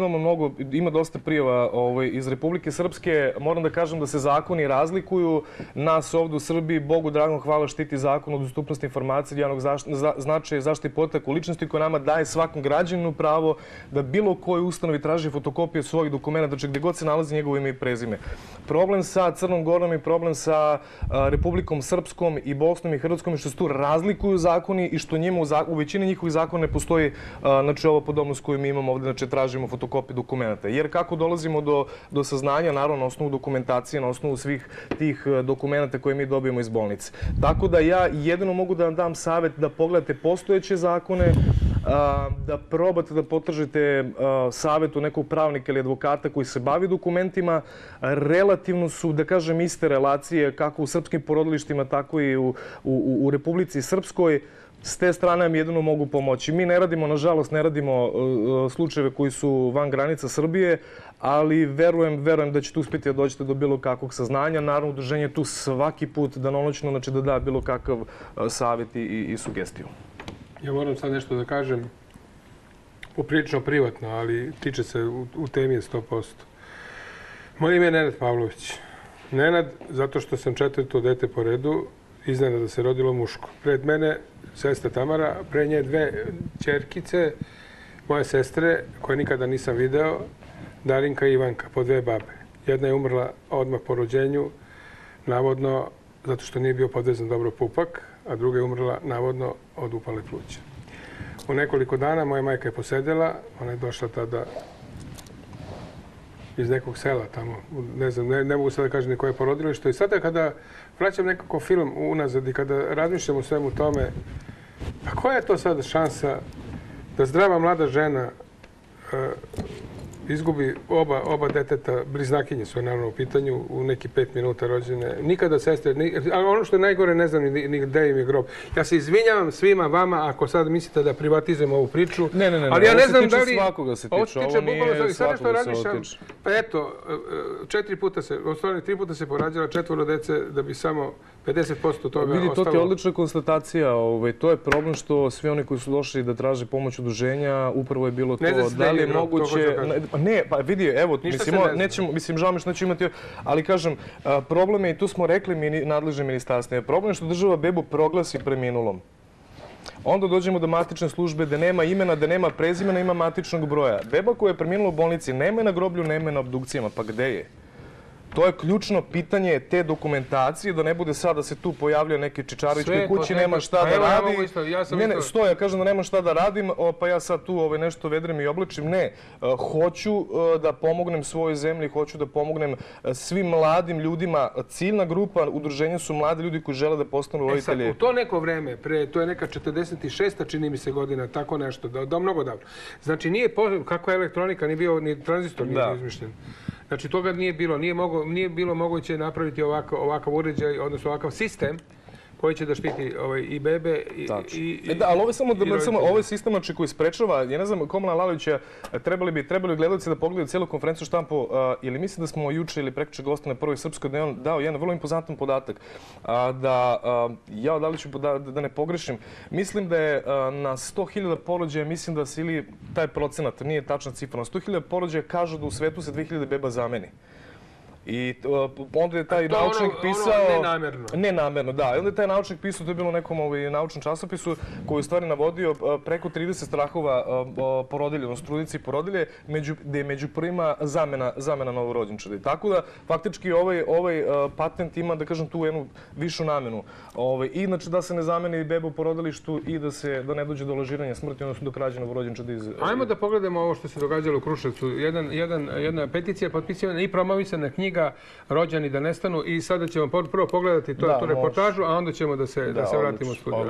ima dosta prijava iz Republike Srpske. Moram da kažem da se zakoni razlikuju. Nas ovdje u Srbiji, Bogu dragom hvala, štiti zakon o dostupnosti informacije, javnog značaja i zaštiti podataka o ličnosti koja nama daje svakom građaninu pravo da bilo kojoj ustanovi traži fotokopije svojih dokumenta, znači gdje god se nalazi njegovo ime i prezime. Problem sa Crnom Gorom i problem sa Republikom Srpskom i Bosnom i Hrvatskom je što se tu razlikuju zakoni i što u većini njihovih zakona ne postoji ova podobnost koju mi imamo ovdje, znači tražimo fotokopije dokumenta. Jer kako dolazimo do saznanja, naravno na osnovu dokumentacije, na osnovu svih tih dokumenta koje mi dobijemo iz bolnice. Tako da ja jedino mogu da vam dam savjet da pogledate postojeće zakone, da probate da potražite savjet od nekog pravnika ili advokata koji se bavi dokumentima. Relativno su, da kažem, iste relacije kako u srpskim porodilištima, tako i u Republici Srpskoj. S te strane vam jedino mogu pomoći. Mi ne radimo, nažalost, ne radimo slučajeve koji su van granica Srbije, ali verujem da ćete uspjeti da dođete do bilo kakvog saznanja. Naravno, udruženje je tu svaki put danonoćno, znači da da bilo kakav savjet i sugestiju. Ja moram sad nešto da kažem, poprilično privatno, ali tiče se u temi 100%. Moje ime je Nenad Pavlović. Nenad, zato što sam 4. dete po redu, iznenada se rodilo muško. Pred mene sestra Tamara, pre nje 2 ćerkice, moje sestre, koje nikada nisam video, Darinka i Ivanka, po 2 babe. Jedna je umrla odmah po rođenju, navodno zato što nije bio podvezan dobro pupak, a druga je umrla navodno od upale pluća. U nekoliko dana moja majka je posedela, ona je došla tada iz nekog sela tamo, ne znam, ne mogu sada da kažem ni koje je porodilište. I sada kada vraćam nekako film unazad i kada razmišljam o svemu tome, pa koja je to sada šansa da zdrava mlada žena izgubi oba deteta, bliznakinje su naravno u pitanju, u neki 5 minuta rođene. Nikada sestre, ali ono što je najgore, ne znam ni gde im je grob. Ja se izvinjavam svima vama ako sad mislite da privatizujem ovu priču. Ne, ali ja ne znam da li... Svakoga se tiče, ovo nije svakoga se otiče. Pa eto, 4 puta se, ostvarno 3 puta se porađala 4 dece da bi samo 50% toga ostalo. Vidi, to ti je odlična konstatacija. To je problem što svi oni koji su došli da traže pomoć udruženja, upravo je bilo to da li je moguće... Ne, pa vidi, evo, mislim, žao mi što neću imati, ali kažem, problem je, i tu smo rekli nadležnim ministarstvima, problem je što država bebu proglasi preminulom. Onda dođemo do matične službe gde nema imena, gde nema prezimena, ima matičnog broja. Beba koja je preminula u bolnici nema na groblju, nema na obdukcijama, pa gde je? To je ključno pitanje te dokumentacije, da ne bude sad da se tu pojavlja neki Čičarović koji kući nema šta da radi. Ne, stoji, ja kažem da nema šta da radim, pa ja sad tu nešto vedrem i oblačim. Ne, hoću da pomognem svojoj zemlji, hoću da pomognem svim mladim ljudima. Ciljna grupa udruženja su mladi ljudi koji žele da postanu roditelji. U to neko vreme, to je neka 46. čini mi se godina, tako nešto, da mnogo davno. Znači, kako je elektronika, nije bio ni tranzistor, nije izmišljen. Znači, toga nije bilo. Nije bilo moguće napraviti ovakav uređaj, odnosno ovakav sistem koji će da štiti i bebe i roditelje. Ali ovo je sistem koji sprečava, ja ne znam, Komana Lalovića, trebali bi gledalci da pogledaju cijelu konferenciju štampu, ili mislim da smo juče ili prekjuče gosti na Prvoj Srpskoj, da je on dao jedan vrlo impozantan podatak, da li ću da ne pogrešim, mislim da je na 100.000 porođaja, mislim da se ili taj procenat, nije tačna cifra, na 100.000 porođaja kažu da u svetu se 2.000 beba zameni. I onda je taj naučnik pisao... Nenamerno. Nenamerno, da. I onda je taj naučnik pisao, to je bilo u nekom naučnom časopisu, koji je u stvari navodio preko 30 strahova porodilje, odnosno trudnice i porodilje, gde je među prvima zamena novorođenčadi. Tako da, faktički, ovaj patent ima, da kažem, tu jednu višu namenu. I, znači, da se ne zameni beba u porodilištu i da ne dođe do lažiranja smrti, odnosno do krađe novorođenčadi. Ajmo da pogledamo ovo što se događalo u Kruševcu. Jedna peticija potpisivana i promovisana knjiga Rođeni da nestanu i sada ćemo prvo pogledati tu reportažu, a onda ćemo da se vratimo u studiju.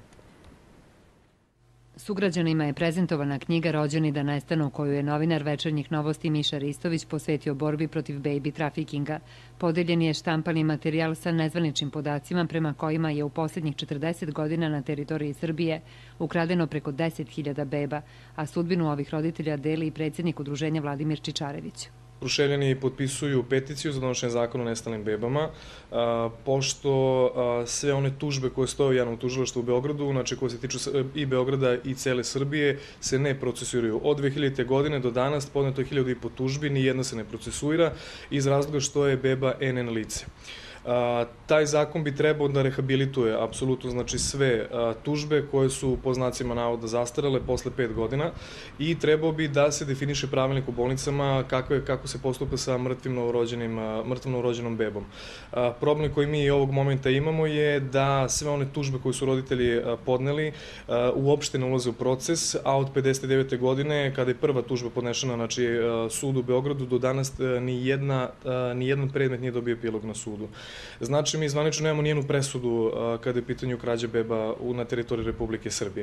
Sugrađanima je prezentovana knjiga Rođeni da nestanu, koju je novinar Večernjih novosti Miša Ristović posvetio borbi protiv baby trafikinga. Podeljen je štampani materijal sa nezvaničnim podacima prema kojima je u posljednjih 40 godina na teritoriji Srbije ukradeno preko 10.000 beba, a sudbinu ovih roditelja deli i predsjednik udruženja Vladimir Čičarević. Kruševljani potpisuju peticiju za donošenje zakona o nestalim bebama, pošto sve one tužbe koje stoje u javnom tužilaštvu u Beogradu, znači koje se tiču i Beograda i cele Srbije, se ne procesuiraju. Od 2000. godine do danas podneto je 1500 tužbi, nijedna se ne procesuira iz razloga što je beba NN lice. Taj zakon bi trebao da rehabilituje apsolutno, znači, sve tužbe koje su po znacima navoda zastarele posle 5 godina i trebao bi da se definiše pravilnik u bolnicama kako se postupa sa mrtvom novorođenom bebom. Problem koji mi ovog momenta imamo je da sve one tužbe koje su roditelji podneli uopšte ne ulaze u proces, a od 59. godine, kada je prva tužba podnešena, znači, sudu u Beogradu, do danas nijedan predmet nije dobio epilog na sudu. Znači, mi zvanično nemamo nijednu presudu kada je u pitanju krađa beba na teritoriji Republike Srbije.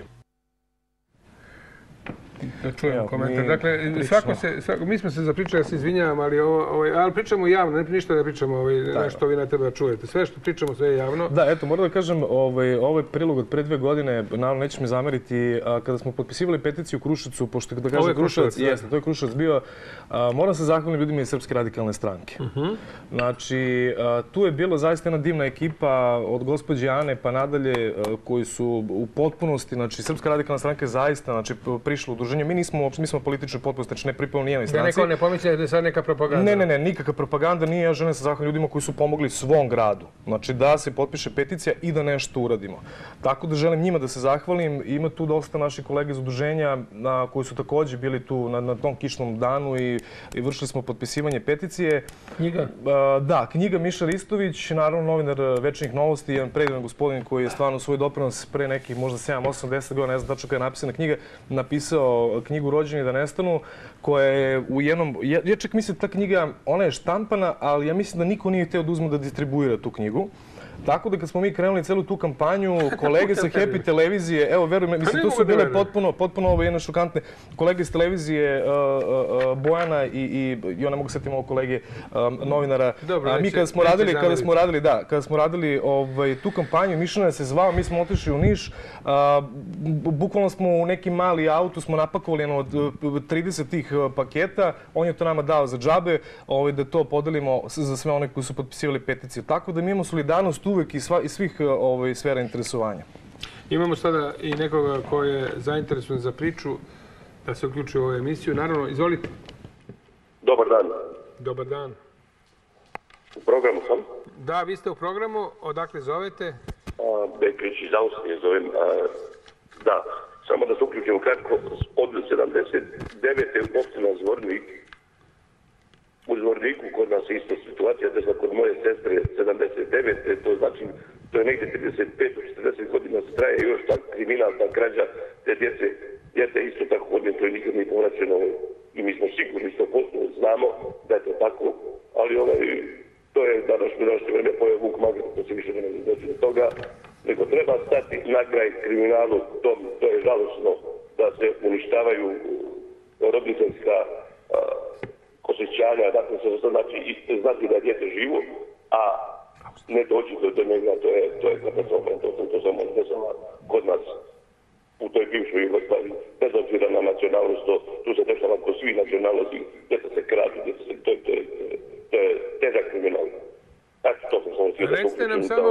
Da čujem komentar. Dakle, mi smo se zapričali, ja se izvinjavam, ali pričamo javno, ništa ne pričamo nešto vi ne treba da čujete. Sve što pričamo, sve je javno. Da, eto, moram da kažem, ovaj prilog od pre 2 godine, naravno neće me zameriti, kada smo potpisivali peticiju u Kruševcu, pošto da kažem Kruševac, jeste, to je Kruševac bio, moram se zahvaliti ljudima iz Srpske radikalne stranke. Znači, tu je bila zaista jedna divna ekipa od gospođe Ane pa nadalje, koji su u potpunosti, znači, Srpska radikalna stranka je zaista, znači, prišla u udruženje. Mi smo politični potpunosti, znači ne pripadamo nijednoj stranci. Da neko ne pomisli da je sad neka propaganda. Ne, nikakva propaganda nije. Ja želim se zahvaliti ljudima koji su pomogli svom gradu. Znači da se potpiše peticija i da nešto uradimo. Tako da želim njima da se zahvalim. Ima tu dosta naših kolega iz udruženja koji su također bili tu na tom kišnom danu i vršili smo potpisivanje peticije. Knjiga? Da, knjiga Miša Ristović, naravno novinar Večernjih novosti, jedan predivan gospodin koji je stvarno svoj doprinos pre nekih možda 7, 8, 10 godina, ne znam tačno kada je napisana knjiga, napisao knjigu Rođeni da nestanu, koja je u jednom... Ja čak mislim da ta knjiga, ona je štampana, ali ja mislim da niko nije hteo da uzme da distribuira tu knjigu. Tako da kad smo mi krenuli celu tu kampanju, kolege sa Happy televizije, evo verujem, mislim, to su bile potpuno jedne šokantne. Kolege iz televizije Bojana i ja ne mogu setiti ovog kolege novinara. Mi kada smo radili tu kampanju, Mišana se zvao, mi smo otišli u Niš, bukvalno smo u neki mali auto, smo napakovali od 30 tih paketa, on je to nama dao za džabe, da to podelimo za sve one koji su potpisivali peticiju. Tako da mi imamo solidarnost uvek iz svih sfera interesovanja. Imamo sada i nekoga ko je zainteresovan za priču da se uključi u ovu emisiju. Naravno, izvolite. Dobar dan. Dobar dan. U programu sam? Da, vi ste u programu. Odakle zovete? Bekrić iz Austrije zovem. Da, samo da se uključimo kratko. Od 79. opština Zvornik. U Zvorniku kod nas je ista situacija, da kod moje sestre 79. To znači, to je negdje 35-40 godina se traje još ta kriminal, ta krađa te djece. Djece isto tako godin, to je nikad nije povraćeno i mi smo sigurni 100% znamo da je to tako, ali to je današnje vreme pojeo Vuk Magret, to se više ne može doći do toga, nego treba stati na kraj kriminalu, to je žalosno da se uništavaju roditeljska osjećanja, dakle se znači znati da je djete živo, a ne doći do njega, to je katastrofa, to samo kod nas u toj bivšoj Jugoslaviji, bez obzira na nacionalnost, tu se dešava kod svih nacionalnosti, djeca se kradu, to je težak kriminal. Znači, to sam samo sviđa. Recite nam samo,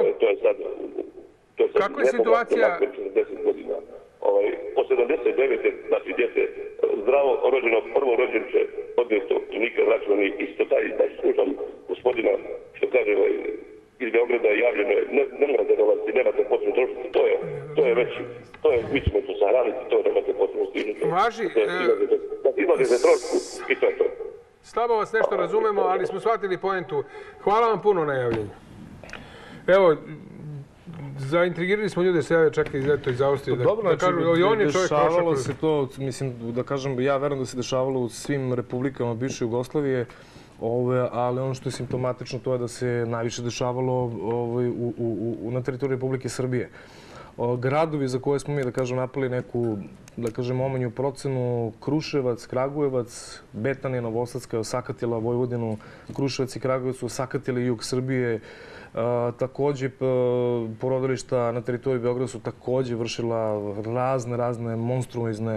kako je situacija... 40 godina. Po 79. znači djete zdravo rođeno, prvo rođenče odnesto i nikad vraćeno ni isto taj slušam gospodina, što kaže iz Beograda javljeno je, ne morate dolaziti, nemate potrebno trošiti, to je već, mi ćemo to sahraniti, to nemate potrebno stižiti. Važi, da izlazite trošku i to je to. Slabo vas nešto razumemo, ali smo shvatili poentu. Hvala vam puno na javljenju. Evo, zaintrigirali smo ljude se jave čak iz Austrije. Dobro, znači, dešavalo se to, mislim, da kažem, ja verujem da se dešavalo u svim republikama bivše Jugoslavije, ali ono što je simptomatično to je da se najviše dešavalo na teritoriji Republike Srbije. Gradovi za koje smo mi, da kažem, napali neku, da kažem, omanju procenu, Kruševac, Kragujevac, Betanija, Novosadska je osakatila Vojvodinu, Kruševac i Kragujevac su osakatili jug Srbije. Takođe, porodilišta na teritoriji Beograda su takođe vršila razne monstruozne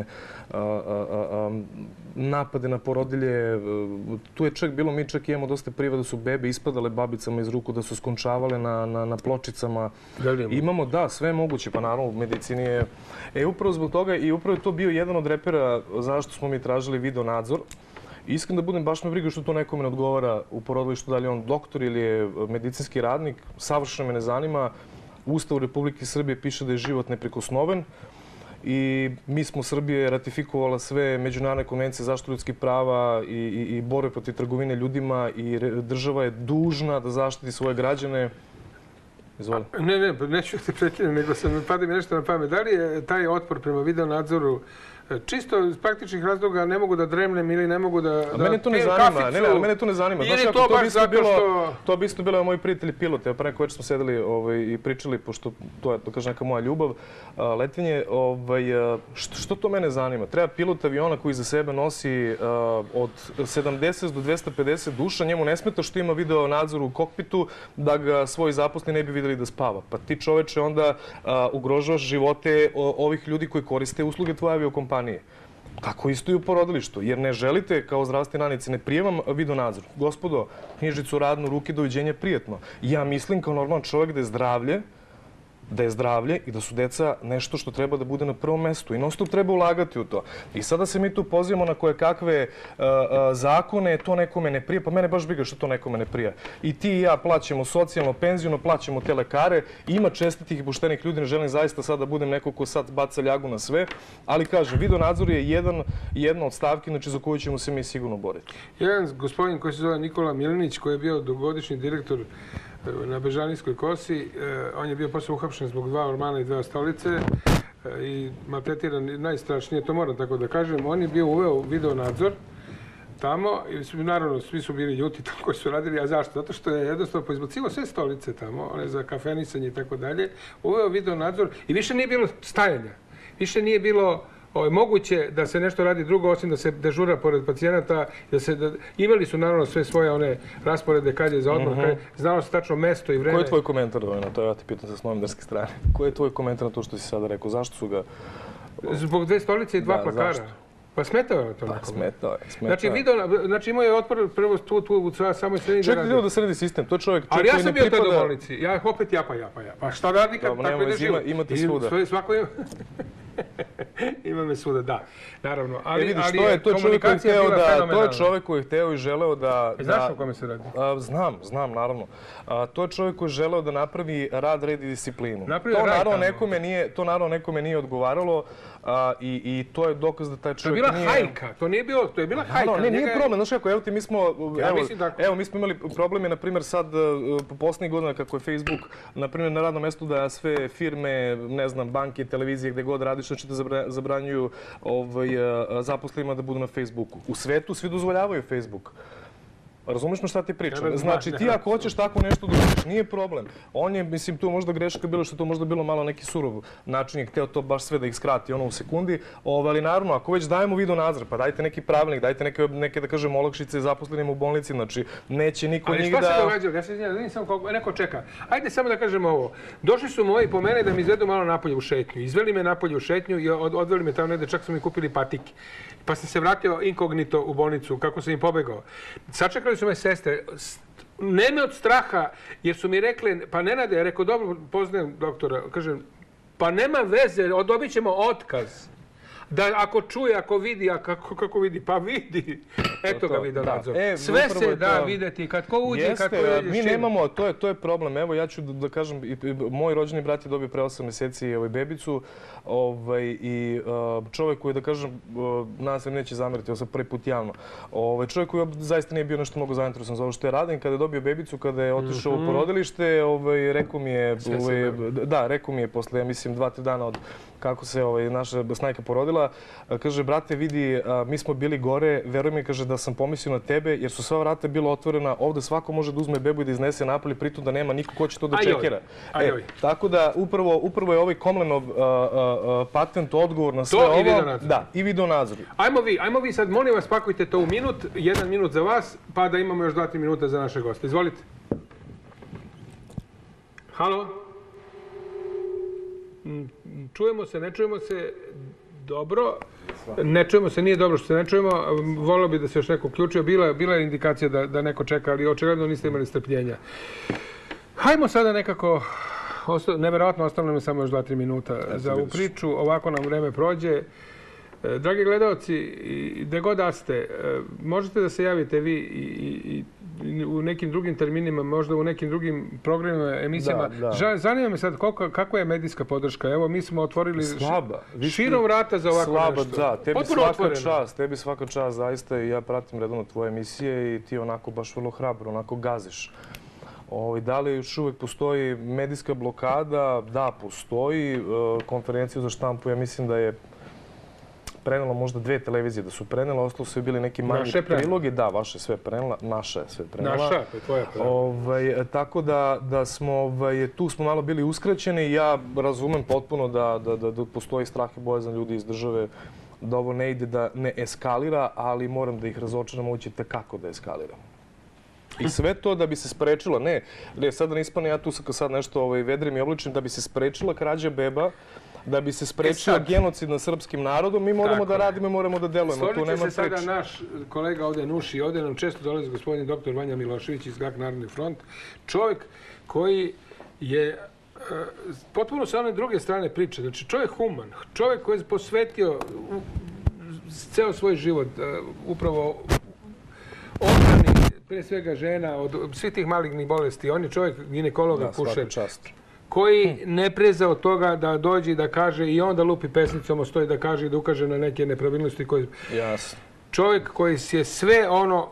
napade na porodilje. Tu je čak bilo, mi čak imamo dosta prijava da su bebe ispadale babicama iz ruku, da su skončavale na pločicama. Imamo, da, sve moguće, pa naravno u medicini je. Upravo zbog toga i upravo je to bio jedan od repera zašto smo mi tražili video nadzor. Iskreno da budem, baš me briga što to nekome ne odgovara u porodilištu, da li je on doktor ili je medicinski radnik, savršeno me ne zanima. U Ustavu Republike Srbije piše da je život neprikosnoven i mi smo Srbije ratifikovala sve međunarodne konvencije za zaštitu ljudskih prava i borbe protiv trgovine ljudima i država je dužna da zaštiti svoje građane. Izvoli. Ne, neću te prekinem, nego pada mi nešto na pamet. Da li je taj otpor prema video nadzoru čisto iz praktičnih razloga ne mogu da dremnem ili ne mogu da mene to ne zanima. Ne, ali mene to ne zanima. Ili je to baš zato što... To bi isto bilo moji prijatelji piloti. Pre neko večer smo sedeli i pričali, pošto to je, da kažem, neka moja ljubav, letenje. Što to mene zanima? Treba pilot aviona koji za sebe nosi od 70 do 250 duša. Njemu ne smeta što ima video nadzor u kokpitu da ga svoji zaposleni ne bi videli da spava. Pa ti, čoveče, onda ugrožavaš živote ovih ljudi koji koriste usluge tvoje aviokompanije. Tako isto i u porodilištu, jer ne želite kao zdravstveni radnici, ne prijemam video nadzor. Gospodo, knjižicu radnu, ruke, doviđenja, prijatno. Ja mislim kao normalan čovjek da je zdravlje i da su deca nešto što treba da bude na prvom mestu. I non-stop treba ulagati u to. I sada se mi tu pozivamo na koje kakve zakone, to nekome ne prija. Pa mene baš briga što to nekome ne prija. I ti i ja plaćamo socijalno, penziono, plaćamo te lekare. Ima čestitih i poštenih ljudi, ne želim zaista sad da budem neko ko sad baca ljagu na sve. Ali kažem, video nadzor je jedna od stavki za koju ćemo se mi sigurno boriti. Jedan gospodin koji se zove Nikola Milinić, koji je bio dugogodišnji direktor na Bežanijskoj kosi, on je bio posle uhapšen zbog 2 ormana i 2 stolice i maltretiran najstrašnije, to moram tako da kažem. On je bio uveo video nadzor tamo i naravno svi su bili ljuti tamo koji su radili. A zašto? Zato što je jednostavno poizbacivo sve stolice tamo, one za kafenisanje i tako dalje, uveo video nadzor i više nije bilo stajanja. Više nije bilo moguće da se nešto radi drugo osim da se dežura pored pacijenata. Imali su naravno sve svoje one rasporede kad je za odmor, znalo se tačno mesto i vreme. Koji je tvoj komentar na to? Ja ti pitam sa novinarske strane. Koji je tvoj komentar na to što si sada rekao? Zašto su ga... Zbog 2 stolice i 2 plakara. Pa smetao je to nekome. Pa smetao je. Znači imao je otpor prvo tu u samoj sredini da radi. Čovjek da sredi sistem, to je čovjek koji ne pripada... Ali ja sam bio tada u bolnici. Ja opet japa. Pa šta radi kad tako ide život? Imate svuda. Svako ima... Ima me svuda, da. Naravno. Ali komunikacija je bila fenomenalna. To je čovjek koji je hteo i želeo da... Znaš o kome se radi? Znam, naravno. To je čovjek koji je želeo da napravi rad, red i disciplinu. To naravno nekome nije odgovaralo i to je dokaz da taj čovjek nije... To je bila hajka. To je bila hajka. Ne, nije problem. Znaš kako, evo ti, mi smo imali probleme, na primjer, sad po poslednjih godina kako je Facebook, na primjer, na radnom mestu da sve firme, ne znam, banke, televizije, gde god radiš, znači da zabranjuju zaposlenima da budu na Facebooku. U svetu svi dozvoljavaju Facebook. Razumeš me šta ti pričam? Znači, ti ako hoćeš tako nešto da uradiš, nije problem. On je, mislim, tu možda greška bilo što to možda bilo malo neki surov način, je hteo to baš sve da ih skrati u sekundi, ali naravno, ako već dajemo video nadzor, pa dajte neki pravilnik, dajte neke, da kažem, olakšice zaposlenima u bolnici, znači, neće niko njih da... Ali šta se događalo? Ja se vidim samo kako neko čeka. Ajde samo da kažem ovo. Došli su moji po mene da mi izvedu malo napolje u šetnju. Izveli me napolje u šetnju i odveli me tamo negde, čak su mi kupili patike. Pa sam se vratio inkognito u bolnicu, kako sam im pobegao. Sačekali su me sestre, ne od straha, jer su mi rekli, pa Nenade, ja rekao, dobro, poznajem doktora, kažem, pa nema veze, dobit ćemo otkaz. Da ako čuje, ako vidi, a kako vidi? Pa vidi. Eto ga video nadzor. Sve se da videti kad ko uđe, kad ko je. Mi nemamo, to je problem. Evo ja ću da kažem, moj rođeni brat je dobio pre 8 meseci bebicu i čovjek koji, da kažem, nadam se neće zameriti, ovo sad prvi put javno, čovjek koji zaista nije bio nešto mnogo zainteresovan za ovo što je radim, kada je dobio bebicu, kada je otišao u porodilište, rekao mi je posle, ja mislim, 2-3 dana od kako se naša snajka porodila, kaže, brate, vidi, mi smo bili gore, veruj mi, kaže, da sam pomislio na tebe, jer su sva vrata bila otvorena, ovde svako može da uzme bebu i da iznese napolje, pritom da nema niko ko će to da čekira. Tako da, upravo je ovaj Komlenov patent odgovor na sve ovo. To i video nadzor. Da, i video nadzor. Ajmo vi sad, molim vas, pakujte to u minut, 1 minut za vas, pa da imamo još 2-3 minuta za naše goste. Izvolite. Halo? Čujemo se, ne čujemo se dobro. Ne čujemo se, nije dobro što se ne čujemo. Volio bi da se još neko uključio. Bila je indikacija da neko čeka, ali očigledno niste imali strpljenja. Hajmo sada nekako, neverovatno ostalo nam je samo još 2-3 minuta za ovu priču. Ovako nam vreme prođe. Dragi gledalci, gde god da ste, možete da se javite vi i u nekim drugim terminima, možda u nekim drugim programima, emisijama. Zanima me sad kakva je medijska podrška. Evo, mi smo otvorili širom vrata za ovako nešto. Da, tebi svaka čast, zaista, i ja pratim redovno tvoje emisije i ti onako baš vrlo hrabro, onako gaziš. Da li još uvek postoji medijska blokada? Da, postoji. Konferenciju za štampu, ja mislim da je prenela možda 2 televizije da su prenela, ostalo su bili neki manji prilogi. Da, vaše sve prenela, naša je sve prenela. Naša, to je tvoja prenela. Tako da smo, tu smo malo bili uskraćeni. Ja razumem potpuno da postoji strah i bojazan ljudi iz države da ovo ne ide, da ne eskalira, ali moram da ih razočaram, ovo će tekako da eskalira. I sve to da bi se sprečila, ne, sad da ne ispane ja tu sad nešto vedrim i obličnim, da bi se sprečila krađa beba, da bi se sprečio genocid nad srpskim narodom, mi moramo da radimo i moramo da delujemo. Složit će se sada naš kolega ovde Nuši, ovde nam često dolazi gospodin dr. Vanja Milošević iz GAK Narodni front, čovjek koji je potpuno sa one druge strane priče, znači čovjek human, čovjek koji je posvetio ceo svoj život upravo odbrani pre svega žena od svih tih malignih bolesti. On je čovjek ginekologa kušer, koji ne preza od toga da dođe i da kaže i onda lupi pesnicom ostoji da kaže i da ukaže na neke nepravilnosti koje... Jasno. Čovjek koji je sve ono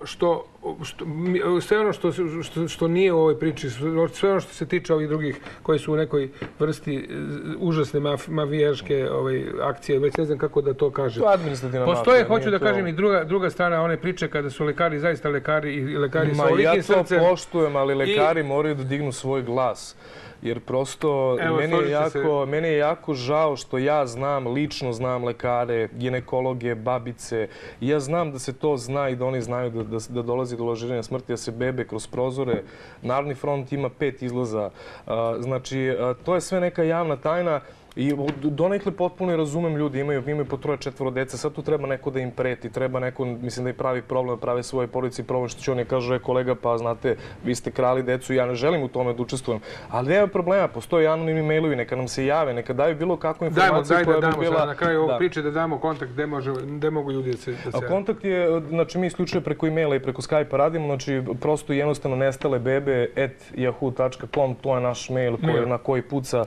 što nije u ovoj priči, sve ono što se tiče ovih drugih koji su u nekoj vrsti užasne mafijaške akcije, već ne znam kako da to kažem. To je administrativna mafija. Postoje, hoću da kažem, i druga strana one priče kada su lekari, zaista lekari i lekari sa ovolikim srcem. Ja to poštujem, ali lekari moraju da dignu svoj glas. Jer prosto meni je jako žao što ja lično znam lekare, ginekologe, babice. Ja znam da se to zna i da oni znaju da dolazi do lažiranja smrti, da se bebe kroz prozore. Narodni front ima 5 izlaza. Znači, to je sve neka javna tajna. I donekle potpuno razumem ljudi, imaju po 3-4 dece, sad tu treba neko da im preti, treba neko, mislim da i pravi problem, prave svoje porodice i problem što će oni kažu, kolega, pa znate, vi ste krali decu, ja ne želim u tome da učestvujem. Ali nema problema, postoje anonimni mailovi, neka nam se jave, neka daju bilo kakvu informaciju koja bi bila... Na kraju ovog priče da damo kontakt gde mogu ljudi da se... Kontakt je, znači mi isključuje preko e-maila i preko Skype-a radimo, znači prosto i jednostavno nestalebebe@yahoo.com, to je naš mail na koji puca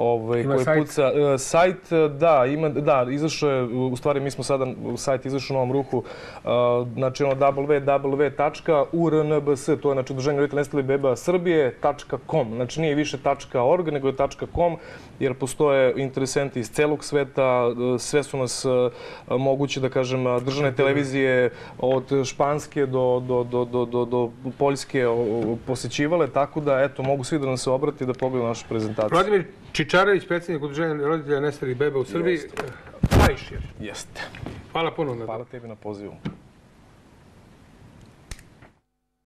sajt, da, izašao je, u stvari mi smo sada sajt izašao u novom ruhu, znači www.urnbs, to je znači Udruženje roditelja nestalih beba Srbije.com, znači nije više .org, nego je .com, jer postoje interesenti iz celog sveta, sve su nas moguće, da kažem, državne televizije od španske do poljske posećivale, tako da, eto, mogu svi da nam se obrati i da pogledaju našu prezentaciju. Vladimir Čičarević, predsjednik Udruženja roditelja nestalih beba u Srbiji. Jeste. Jeste. Hvala puno. Hvala tebi na pozivu.